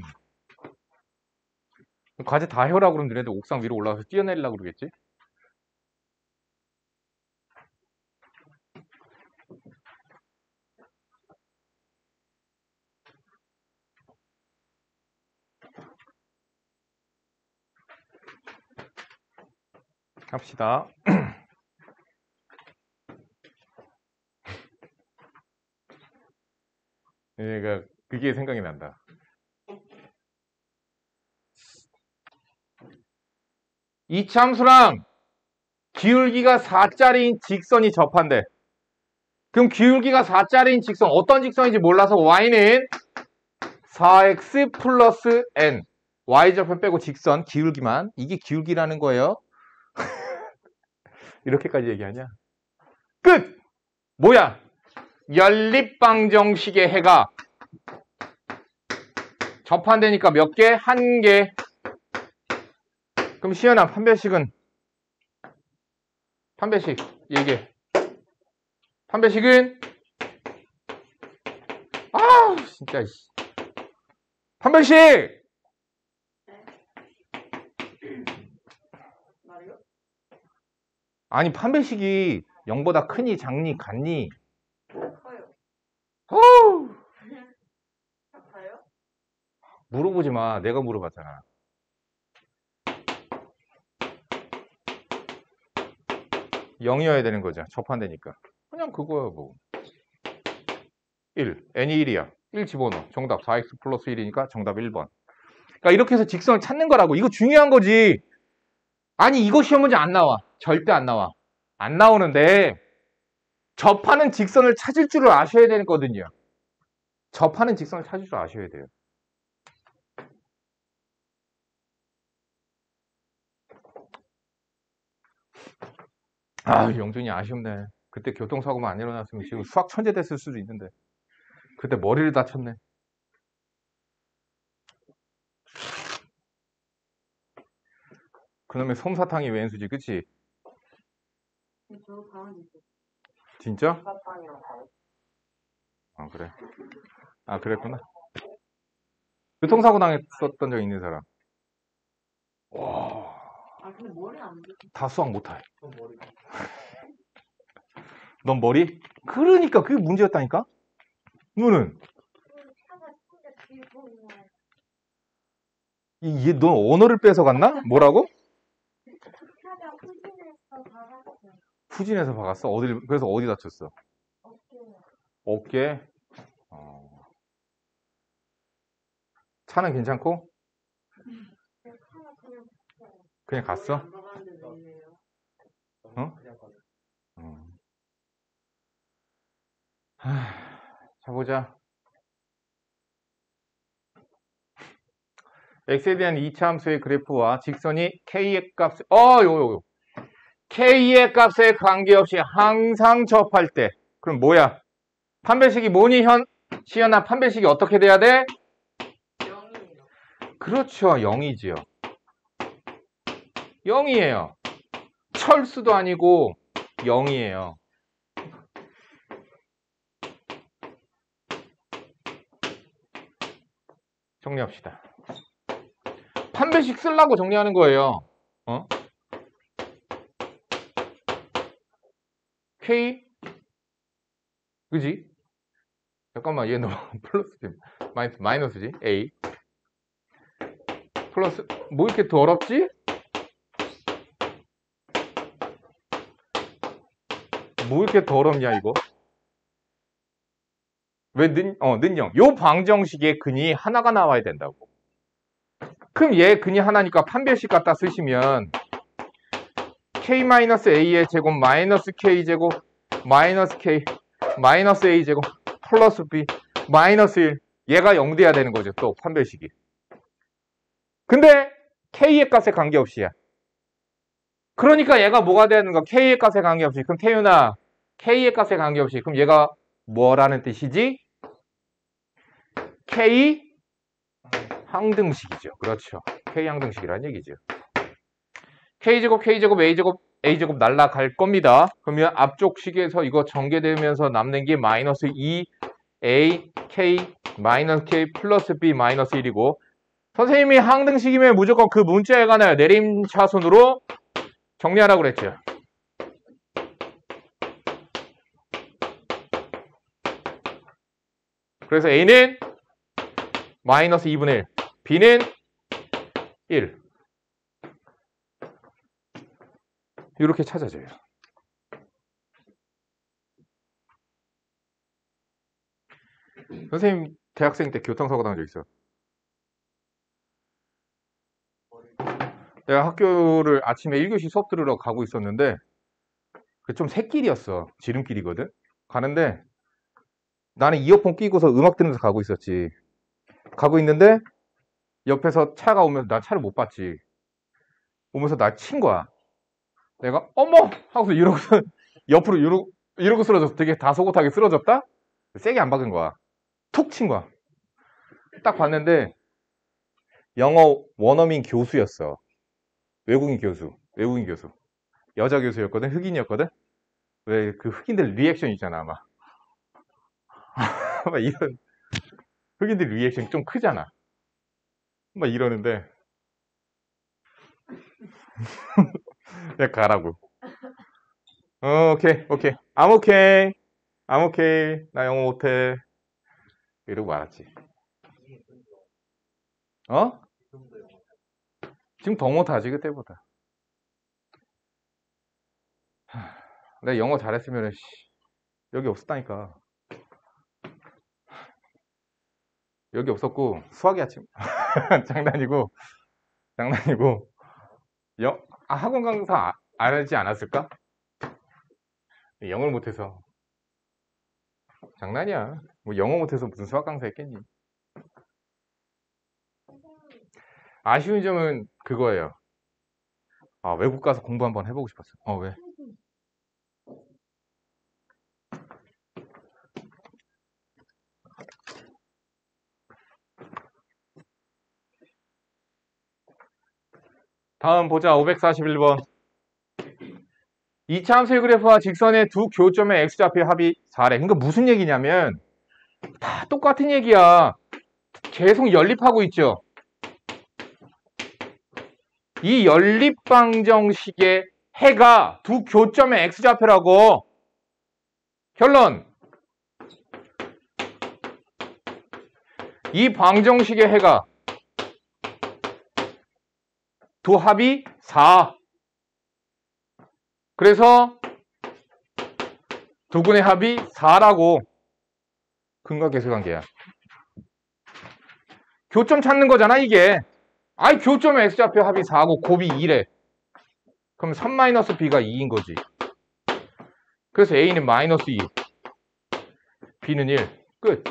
과제 다 해오라고 그러면 너네들 옥상 위로 올라가서 뛰어내리려고 그러겠지? 합시다. 그러니까 그게 생각이 난다. 이 참수랑 기울기가 사짜리인 직선이 접한대. 그럼 기울기가 사짜리인 직선 어떤 직선인지 몰라서 y는 사 엑스 플러스 n. y좌표 빼고 직선 기울기만. 이게 기울기라는 거예요. 이렇게까지 얘기하냐? 끝! 뭐야? 연립방정식의 해가 접한대니까 몇 개? 한 개. 그럼 시연아 판별식은? 판별식 얘기해. 판별식은? 아 진짜 판별식! 말이요? 아니 판별식이 영보다 크니 작니 같니? 커요. 어우 같아요? 물어보지 마. 내가 물어봤잖아. 영이어야 되는 거죠. 접한대니까. 그냥 그거야 뭐. 일. n이 일이야. 일 집어넣어. 정답 사 엑스 플러스 일이니까 정답 일 번. 그러니까 이렇게 해서 직선을 찾는 거라고. 이거 중요한 거지. 아니 이거 시험 문제 안 나와. 절대 안 나와. 안 나오는데 접하는 직선을 찾을 줄을 아셔야 되거든요. 접하는 직선을 찾을 줄 아셔야 돼요. 아, 영준이 아쉽네. 그때 교통사고만 안 일어났으면 지금 수학 천재 됐을 수도 있는데. 그때 머리를 다쳤네. 그놈의 솜사탕이 왼수지, 그치? 저 강아지 있어요. 진짜? 사탕이랑 다르. 아, 그래. 아, 그랬구나. 교통사고 당했었던 적 있는 사람. 와, 아 근데 머리 안 돼. 다 수학 못해. 좀 머리. 넌 머리? 그러니까 그게 문제였다니까? 너는? 차가 진짜 길고 그냥. 이, 얘, 넌 언어를 뺏어갔나? 뭐라고? 차가 후진해서 박았어요. 후진해서 박았어? 어디, 그래서 어디 다쳤어? 어깨요. 어깨? 어. 차는 괜찮고? 하나 그냥 갔어요. 그냥 갔어? 안 가봤는데 왜요? 어? 그냥 가자. 어. 하, 자, 보자. x에 대한 이차 함수의 그래프와 직선이 k의 값, 어, 요거, 요거. k의 값에 관계없이 항상 접할 때. 그럼 뭐야? 판별식이 뭐니, 현, 시연아, 판별식이 어떻게 돼야 돼? 영이에요. 그렇죠. 영이지요. 영이에요. 철수도 아니고 영이에요. 정리합시다. 판별식 쓰려고 정리하는 거예요. 어? K? 그지? 잠깐만, 얘 너무 플러스지. 마이너스, 마이너스지? A. 플러스, 뭐 이렇게 더럽지? 뭐 이렇게 더럽냐, 이거? 왜 는, 어, 는영. 요 방정식의 근이 하나가 나와야 된다고. 그럼 얘 근이 하나니까 판별식 갖다 쓰시면 k-a의 제곱 마이너스 k제곱 마이너스 k 마이너스 a제곱 플러스 b 마이너스 일 얘가 영 돼야 되는 거죠. 또 판별식이. 근데 k의 값에 관계없이야. 그러니까 얘가 뭐가 되는 거? k의 값에 관계없이. 그럼 태윤아 k의 값에 관계없이. 그럼 얘가 뭐라는 뜻이지? k 항등식이죠. 그렇죠. k 항등식이라는 얘기죠. k제곱 k제곱 a제곱 a제곱 날라갈 겁니다. 그러면 앞쪽 식에서 이거 전개되면서 남는 게 마이너스 이 a k 마이너스 k 플러스 b 마이너스 일이고 선생님이 항등식이면 무조건 그 문자에 관하여 내림차순으로 정리하라고 그랬죠. 그래서 a는 마이너스 이분의 일, b는 일. 이렇게 찾아져요. 선생님 대학생 때 교통사고 당한 적 있어요? 내가 학교를 아침에 일 교시 수업 들으러 가고 있었는데 좀 새길이었어. 지름길이거든. 가는데 나는 이어폰 끼고서 음악 들으면서 가고 있었지. 가고 있는데 옆에서 차가 오면서 나 차를 못 봤지. 오면서 날 친 거야. 내가 어머! 하고서 이러고서 옆으로 이러고, 이러고 쓰러졌어. 되게 다소곳하게 쓰러졌다? 세게 안 박은 거야. 툭 친 거야. 딱 봤는데 영어 원어민 교수였어. 외국인 교수. 외국인 교수. 여자 교수였거든. 흑인이었거든. 왜 그 흑인들 리액션 있잖아. 막. 막 이런 흑인들 리액션 좀 크잖아. 막 이러는데 그냥 가라고. 어, 오케이, 오케이. I'm okay. I'm okay. 나 영어 못해. 이러고 말았지. 어? 지금 더 못하지, 그때보다. 하, 내가 영어 잘했으면, 씨, 여기 없었다니까. 여기 없었고, 수학이야, 지금. 장난이고, 장난이고. 영, 아, 학원 강사 아, 알지 않았을까? 영어를 못해서. 장난이야. 뭐 영어 못해서 무슨 수학 강사 했겠니? 아쉬운 점은 그거예요. 아, 외국 가서 공부 한번 해보고 싶었어. 어, 왜? 다음 보자. 오백사십일 번. 이차 함수의 그래프와 직선의 두 교점의 x좌표 합이 사래. 그러니까 무슨 얘기냐면 다 똑같은 얘기야. 계속 연립하고 있죠. 이 연립방정식의 해가 두 교점의 x좌표라고. 결론. 이 방정식의 해가 두 합이 사. 그래서 두 분의 합이 사라고. 근과 계수관계야. 교점 찾는 거잖아, 이게. 아이, 교점의 x좌표 합이 사고 곱이 이래. 그럼 삼 마이너스 b가 이인 거지. 그래서 a는 마이너스 이, b는 일. 끝.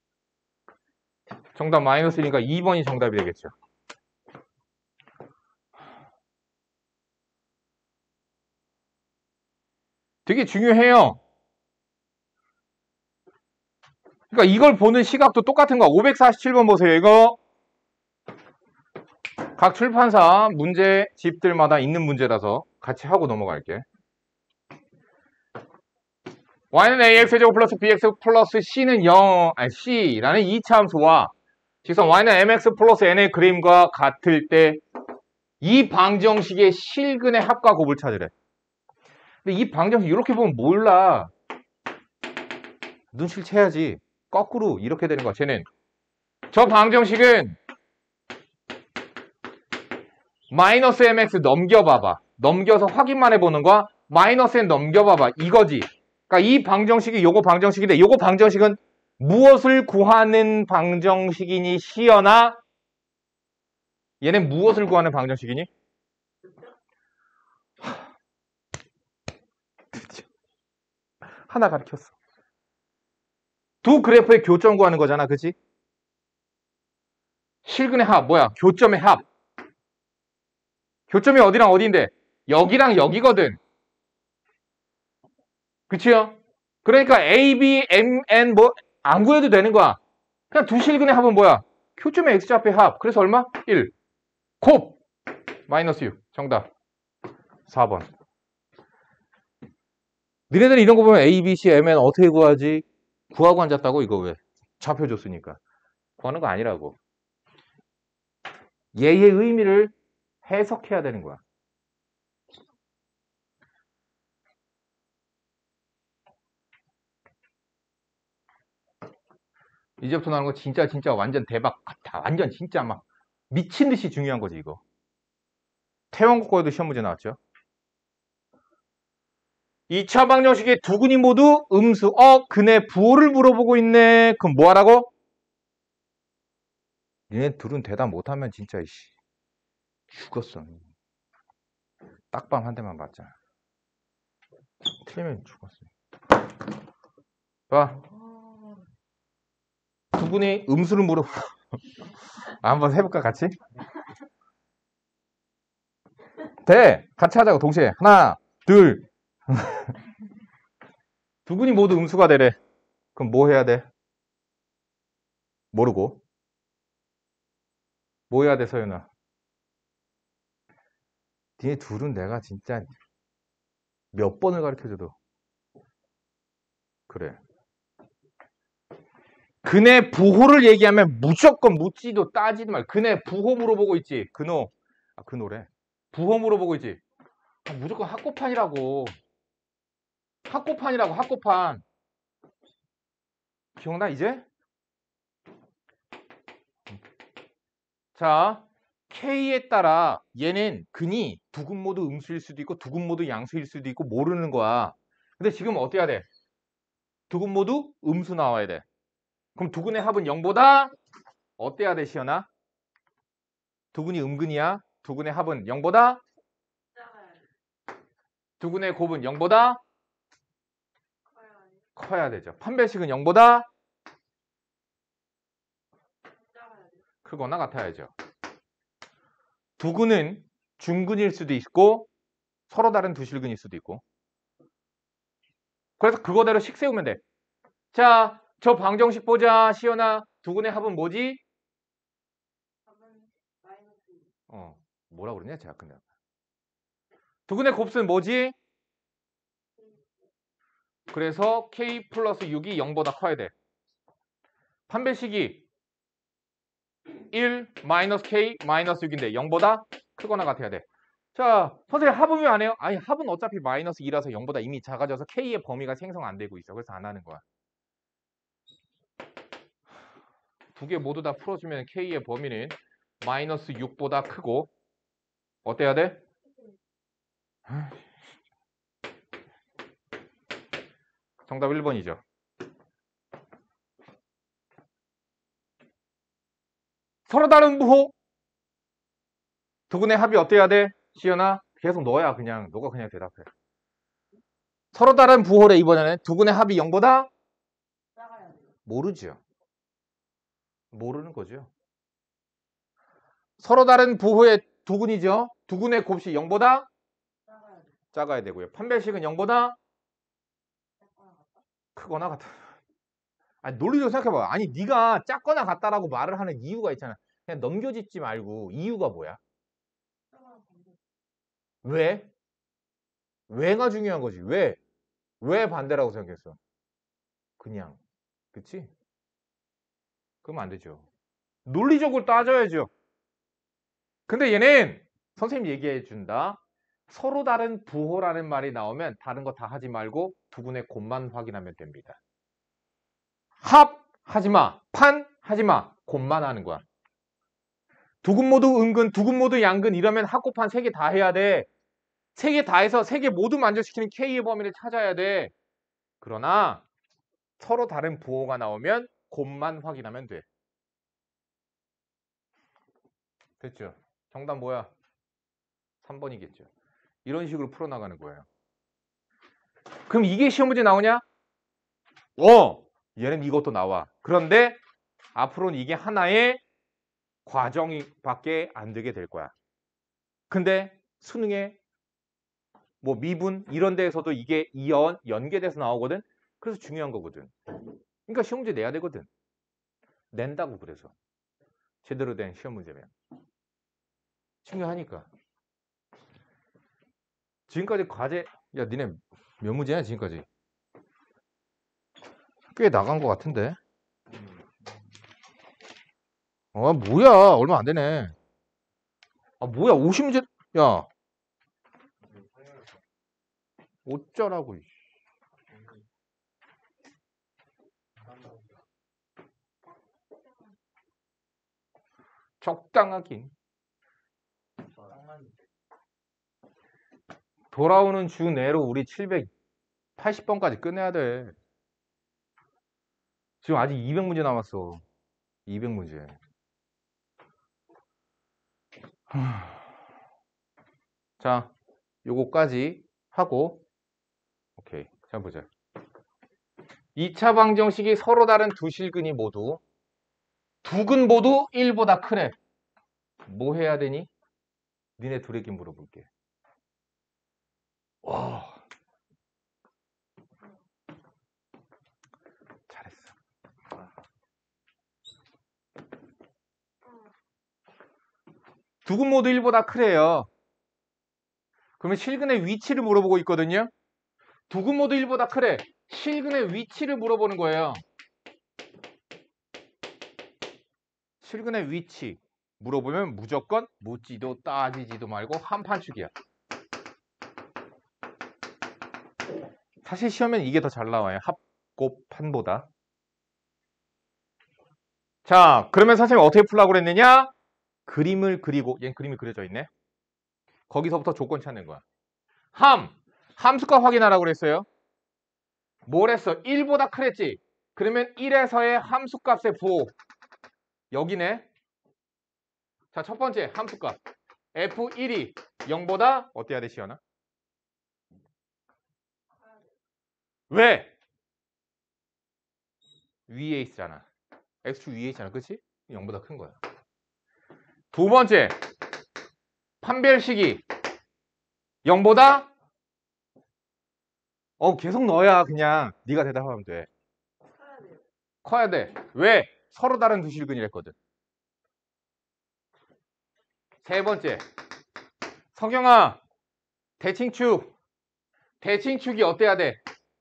정답 마이너스니까 이 번이 정답이 되겠죠. 되게 중요해요. 그러니까 이걸 보는 시각도 똑같은 거야. 오백사십칠 번 보세요. 이거 각 출판사 문제 집들마다 있는 문제라서 같이 하고 넘어갈게. y는 ax제곱 플러스 bx 플러스 c는 영, 아니 c라는 이차함수와 직선 y는 mx 플러스 n의 그림과 같을 때 이 방정식의 실근의 합과 곱을 찾으래. 근데 이 방정식 이렇게 보면 몰라. 눈치를 채야지. 거꾸로 이렇게 되는 거야. 쟤는 저 방정식은 마이너스 엠엑스 넘겨봐봐. 넘겨서 확인만 해보는 거야. 마이너스 n 넘겨봐봐. 이거지. 그러니까 이 방정식이 요거 방정식인데 요거 방정식은 무엇을 구하는 방정식이니 시연아? 얘는 무엇을 구하는 방정식이니? 드디어 하나 가르쳤어. 두 그래프의 교점 구하는 거잖아. 그치? 실근의 합 뭐야? 교점의 합. 교점이 어디랑 어디인데? 여기랑 여기거든. 그치요? 그러니까 A, B, M, N 뭐 안 구해도 되는 거야. 그냥 두 실근의 합은 뭐야? 교점의 x좌표의 합. 그래서 얼마? 일. 곱! 마이너스 육. 정답. 사 번. 너네들 이런 거 보면 A, B, C, M, N 어떻게 구하지? 구하고 앉았다고? 이거 왜? 좌표 줬으니까. 구하는 거 아니라고. 얘의 의미를 해석해야 되는 거야. 이제부터 나오는 거 진짜 진짜 완전 대박 같아. 완전 진짜 막 미친 듯이 중요한 거지 이거. 태원국어에도 시험 문제 나왔죠. 이 차 방정식의 두 근이 모두 음수. 어? 근의 부호를 물어보고 있네. 그럼 뭐 하라고? 얘네 둘은 대답 못하면 진짜 이씨 죽었어. 딱밤 한 대만 맞자. 틀리면 죽었어. 봐. 두 분이 음수를 물어. 한번 해볼까 같이? 돼. 같이 하자고 동시에. 하나, 둘. 두 분이 모두 음수가 되래. 그럼 뭐 해야 돼? 모르고. 뭐 해야 돼 서윤아? 니네 둘은 내가 진짜 몇 번을 가르쳐줘도 그래. 근의 부호를 얘기하면 무조건 묻지도 따지도 말. 근의 부호 물어보고 있지. 근호. 아, 근호래. 부호 물어보고 있지. 아, 무조건 학고판이라고. 학고판이라고 학고판. 기억나 이제? 자, K에 따라 얘는 근이 두 근 모두 음수일 수도 있고 두 근 모두 양수일 수도 있고 모르는 거야. 근데 지금 어때야 돼? 두 근 모두 음수 나와야 돼. 그럼 두 근의 합은 영보다 어때야 돼 시연아? 두 근이 음근이야. 두 근의 합은 영보다 두 근의 곱은 영보다 커야 되죠. 판별식은 영보다 크거나 같아야죠. 두 근은 중근일 수도 있고 서로 다른 두 실근일 수도 있고. 그래서 그거대로 식 세우면 돼. 자, 저 방정식 보자. 시연아, 두 근의 합은 뭐지? 어, 뭐라고 그러냐? 제가 근데 두 근의 곱수는 뭐지? 그래서 K 플러스 육이 영보다 커야 돼. 판별식이 일 마이너스 K 마이너스 육인데 영보다 크거나 같아야 돼. 자, 선생님 합은 왜 안 해요? 아니 합은 어차피 마이너스 이라서 영보다 이미 작아져서 K의 범위가 생성 안 되고 있어. 그래서 안 하는 거야. 두 개 모두 다 풀어주면 K의 범위는 마이너스 육보다 크고 어때야 돼? 정답 일 번이죠. 서로 다른 부호 두근의 합이 어때야 돼? 시연아? 계속 너야 그냥. 너가 그냥 대답해. 서로 다른 부호래 이번에는. 두근의 합이 영보다 작아야 돼요. 모르죠. 모르는 거죠. 서로 다른 부호의 두근이죠. 두근의 곱이 영보다 작아야 돼요. 작아야 되고요. 판별식은 영보다 작거나 같다. 크거나 같아. 아니, 논리적으로 생각해봐. 아니, 네가 작거나 같다라고 말을 하는 이유가 있잖아. 그냥 넘겨짓지 말고 이유가 뭐야? 작거나 반대. 왜? 왜가 중요한 거지. 왜? 왜 반대라고 생각했어? 그냥. 그치? 그러면 안 되죠. 논리적으로 따져야죠. 근데 얘는 선생님 얘기해 준다. 서로 다른 부호라는 말이 나오면 다른 거 다 하지 말고 두근의 곱만 확인하면 됩니다. 합 하지 마. 판 하지 마. 곱만 하는 거야. 두근 모두 은근, 두근 모두 양근 이러면 합곱한 세 개 다 해야 돼. 세 개 다 해서 세 개 모두 만족시키는 K의 범위를 찾아야 돼. 그러나 서로 다른 부호가 나오면 곱만 확인하면 돼. 됐죠? 정답 뭐야? 삼 번이겠죠. 이런 식으로 풀어나가는 거예요. 그럼 이게 시험 문제 나오냐? 어! 얘는 이것도 나와. 그런데 앞으로는 이게 하나의 과정이 밖에 안 되게 될 거야. 근데 수능에 뭐 미분 이런 데에서도 이게 이연 연계돼서 나오거든. 그래서 중요한 거거든. 그러니까 시험 문제 내야 되거든. 낸다고 그래서. 제대로 된 시험 문제면. 중요하니까. 지금까지 과제 야 니네 몇 문제냐 지금까지? 꽤 나간 것 같은데. 아 뭐야 얼마 안 되네. 아 뭐야 오십 문제 야 어쩌라고. 적당하긴. 돌아오는 주 내로 우리 칠백팔십 번까지 끝내야 돼. 지금 아직 이백 문제 남았어. 이백 문제. 자, 요거까지 하고 오케이. 자 보자. 이 차 방정식이 서로 다른 두 실근이 모두 두 근 모두 일보다 크래. 뭐 해야 되니? 니네 둘에게 물어볼게. 와. 잘했어. 두 근 모두 일보다 크래요. 그러면 실근의 위치를 물어보고 있거든요. 두 근 모두 일보다 크래. 실근의 위치를 물어보는 거예요. 실근의 위치 물어보면 무조건 묻지도 따지지도 말고 한판축이야. 사실 시험엔 이게 더 잘 나와요. 합곱판보다. 자, 그러면 선생님 어떻게 풀라고 그랬느냐? 그림을 그리고, 얘는 그림이 그려져 있네. 거기서부터 조건 찾는 거야. 함, 함수값 확인하라고 그랬어요. 뭘 했어? 일보다 크랬지? 그러면 일에서의 함수값의 부호. 여기네. 자, 첫 번째 함수값. 에프 일이 영보다 어때야 돼, 시연아? 왜? 위에 있잖아. x축 위에 있잖아. 그치? 영보다 큰 거야. 두 번째, 판별식이 영보다 어 계속 넣어야 그냥 네가 대답하면 돼. 커야 돼요. 커야 돼. 왜? 서로 다른 두 실근이랬거든. 세 번째, 성경아, 대칭축. 대칭축이 어때야 돼?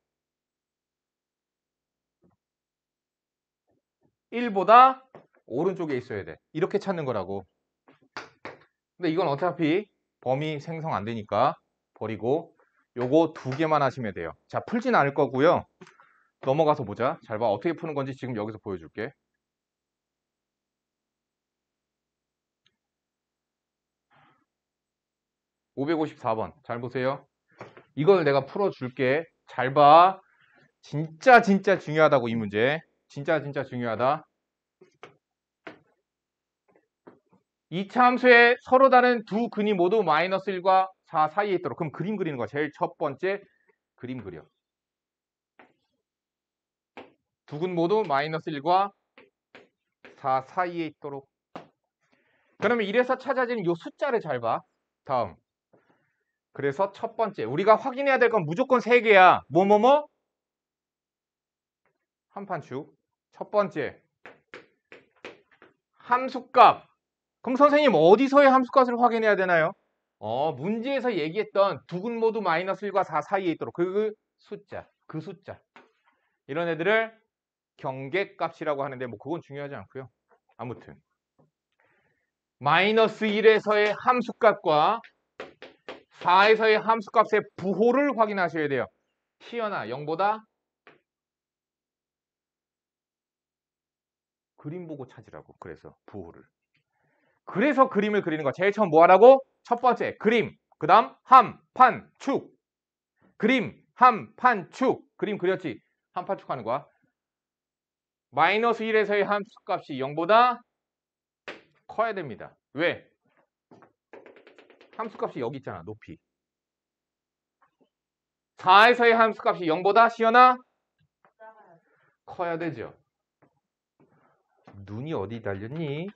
일보다 오른쪽에 있어야 돼. 이렇게 찾는 거라고. 근데 이건 어차피 범위 생성 안 되니까 버리고 요거 두 개만 하시면 돼요. 자, 풀진 않을 거고요. 넘어가서 보자. 잘 봐. 어떻게 푸는 건지 지금 여기서 보여줄게. 오백오십사 번. 잘 보세요. 이걸 내가 풀어줄게. 잘 봐. 진짜 진짜 중요하다고 이 문제. 진짜 진짜 중요하다. 이 차 함수에 서로 다른 두 근이 모두 마이너스 일과 사 사이에 있도록. 그럼 그림 그리는 거야. 제일 첫 번째 그림 그려. 두 근 모두 마이너스 일과 사 사이에 있도록. 그러면 이래서 찾아지는 요 숫자를 잘 봐. 다음. 그래서 첫 번째. 우리가 확인해야 될 건 무조건 세 개야. 뭐뭐뭐? 한판축. 첫 번째. 함수값. 그럼 선생님 어디서의 함수값을 확인해야 되나요? 어, 문제에서 얘기했던 두 근 모두 마이너스 일과 사 사이에 있도록 그 숫자, 그 숫자. 이런 애들을 경계값이라고 하는데 뭐 그건 중요하지 않고요. 아무튼 마이너스 일에서의 함수값과 사에서의 함수값의 부호를 확인하셔야 돼요. 시연아, 영보다 그림 보고 찾으라고. 그래서 부호를. 그래서 그림을 그리는 거야. 제일 처음 뭐 하라고? 첫 번째 그림, 그 다음 함, 판, 축. 그림, 함, 판, 축. 그림 그렸지? 함, 판, 축 하는 거야. 마이너스 일에서의 함수값이 영보다 커야 됩니다. 왜? 함수값이 여기 있잖아. 높이. 사에서의 함수값이 영보다 시연아 커야 되죠. 눈이 어디 달렸니?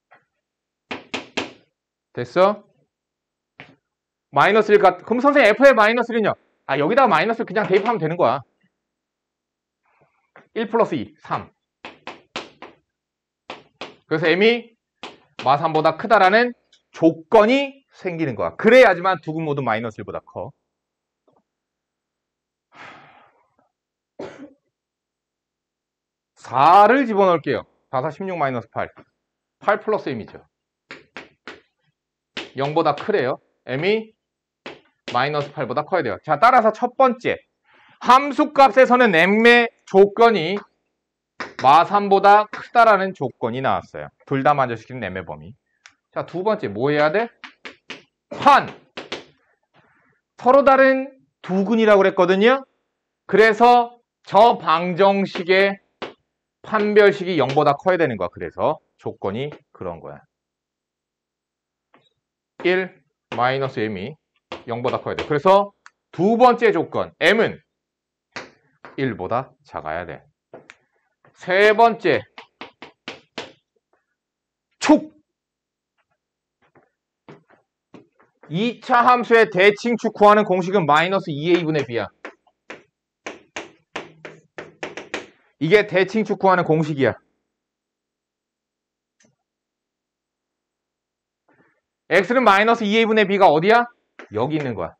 됐어? 마이너스 일 같, 그럼 선생님 F의 마이너스 일은요? 아, 여기다가 마이너스를 그냥 대입하면 되는 거야. 일 플러스 이, 삼. 그래서 M이 마 삼보다 크다라는 조건이 생기는 거야. 그래야지만 두 근 모두 마이너스 일보다 커. 사를 집어넣을게요. 사, 사, 십육 마이너스 팔. 팔 플러스 M이죠. 영보다 크래요. M이 마이너스 팔보다 커야 돼요. 자, 따라서 첫 번째. 함수값에서는 M의 조건이 마 삼보다 크다라는 조건이 나왔어요. 둘 다 만족시키는 M의 범위. 자, 두 번째. 뭐 해야 돼? 판. 서로 다른 두 근이라고 그랬거든요. 그래서 저 방정식의 판별식이 영보다 커야 되는 거야. 그래서 조건이 그런 거야. 일 마이너스 M이 영보다 커야 돼. 그래서 두 번째 조건 M은 일보다 작아야 돼. 세 번째 축. 이 차 함수의 대칭축 구하는 공식은 마이너스 이 에이분의 B야. 이게 대칭축 구하는 공식이야. X는 마이너스 이 에이분의 B가 어디야? 여기 있는 거야.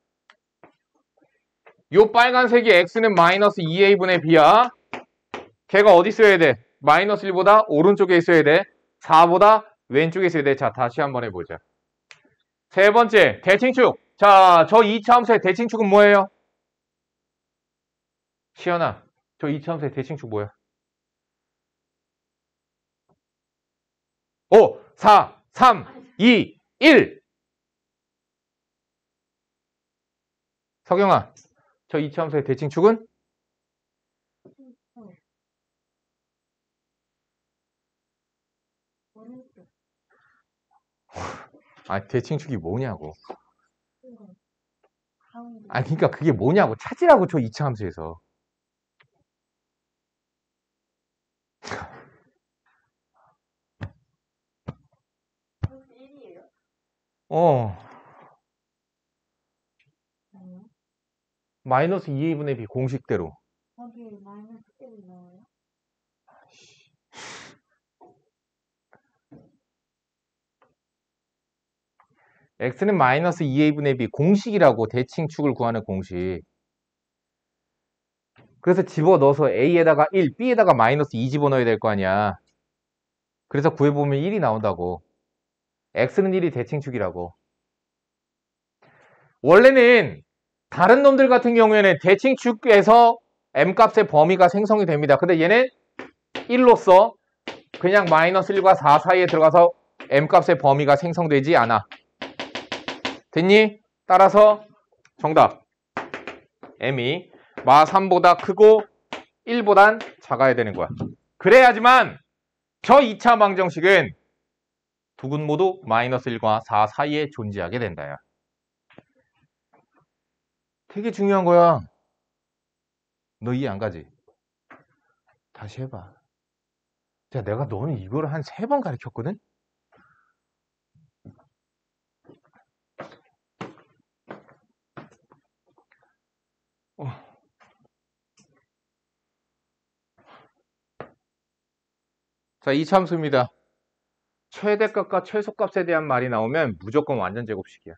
요 빨간색이 X는 마이너스 이 에이분의 B야. 걔가 어디 있어야 돼? 마이너스 일보다 오른쪽에 있어야 돼. 사보다 왼쪽에 있어야 돼. 자, 다시 한번 해보자. 세 번째, 대칭축. 자, 저 이 차 함수의 대칭축은 뭐예요? 시연아, 저 이 차 함수의 대칭축 뭐야? 오, 사, 삼, 이, 일. 석영아, 저 이 차 함수의 대칭축은? 아, 대칭축이 뭐냐고. 아니, 그러니까 그게 뭐냐고. 찾으라고, 저 이 차 함수에서. 일이에요? 어. 마이너스 이 에이분의 B 공식대로. 거기 마이너스 일이 나와요? X는 마이너스 이 에이분의 B 공식이라고. 대칭축을 구하는 공식. 그래서 집어넣어서 A에다가 일, B에다가 마이너스 이 집어넣어야 될 거 아니야. 그래서 구해보면 일이 나온다고. X는 일이 대칭축이라고. 원래는 다른 놈들 같은 경우에는 대칭축에서 M값의 범위가 생성이 됩니다. 근데 얘는 일로서 그냥 마이너스 일과 사 사이에 들어가서 M값의 범위가 생성되지 않아. 됐니? 따라서 정답. M이 마 삼보다 크고 일보단 작아야 되는 거야. 그래야지만 저 이 차 방정식은 두 근 모두 마이너스 일과 사 사이에 존재하게 된다야. 되게 중요한 거야. 너 이해 안 가지? 다시 해봐. 자, 내가 너는 이걸 한 세 번 가르쳤거든? 어. 자, 이 참수입니다. 최대값과 최소값에 대한 말이 나오면 무조건 완전 제곱식이야.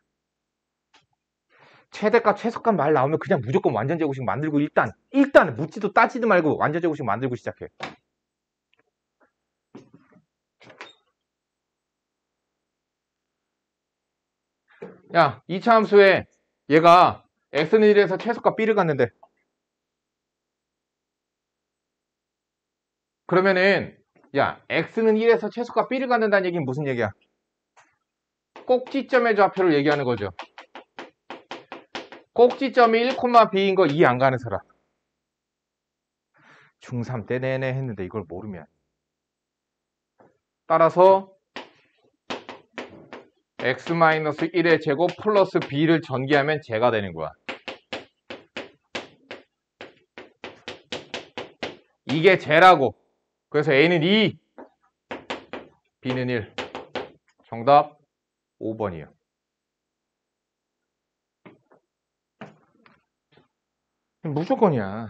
최대값, 최소값 말 나오면 그냥 무조건 완전 제곱식 만들고 일단 일단 묻지도 따지도 말고 완전 제곱식 만들고 시작해. 야, 이 차 함수에 얘가 x는 일에서 최소값 b를 갖는데 그러면은 야, x는 일에서 최소값 b를 갖는다는 얘기는 무슨 얘기야? 꼭지점의 좌표를 얘기하는 거죠. 꼭지점이 일, b인 거 이해 안 가는 사람. 중삼 때 내내 했는데 이걸 모르면. 따라서 x-일의 제곱 플러스 b를 전개하면 제가 되는 거야. 이게 제라고. 그래서 a는 이, b는 일. 정답 오 번이요. 무조건이야.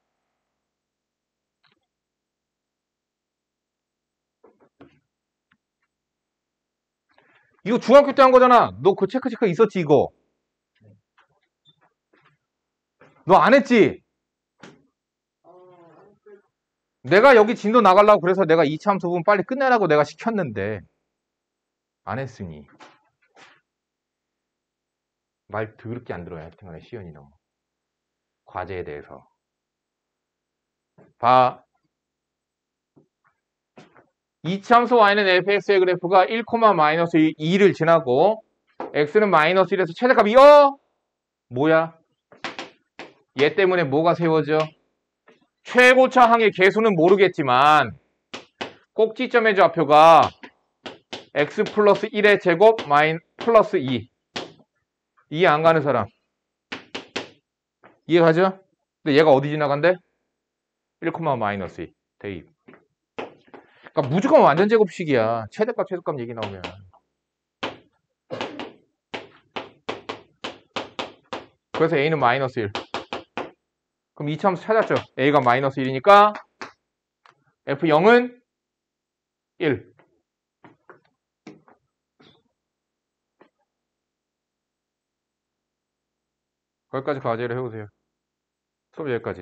이거 중학교 때 한 거잖아. 너 그 체크 체크 있었지 이거. 너 안 했지? 내가 여기 진도 나가려고 그래서 내가 이 차 함수 부분 빨리 끝내라고 내가 시켰는데 안 했으니 말 더럽게 안 들어요. 하여튼간에 시연이 너무 과제에 대해서 봐. 이 차 함수 y는 fx의 그래프가 일, 마이너스 이를 지나고 x는 마이너스 일에서 최대값이 어? 뭐야? 얘 때문에 뭐가 세워져? 최고차 항의 개수는 모르겠지만 꼭지점의 좌표가 x 플러스 일의 제곱 마인 플러스 이. 이해 안 가는 사람? 이해가죠? 근데 얘가 어디 지나간대? 일, 마이너스 이. 대입. 그러니까 무조건 완전 제곱식이야. 최대값, 최소값 얘기 나오면. 그래서 a는 마이너스 일. 그럼 이 차 함수 찾았죠? a가 마이너스 일이니까 에프 영은 일. 거기까지 과제를 해보세요. 수업 여기까지.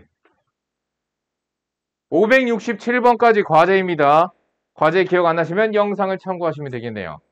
오백육십칠 번까지 과제입니다. 과제 기억 안 나시면 영상을 참고하시면 되겠네요.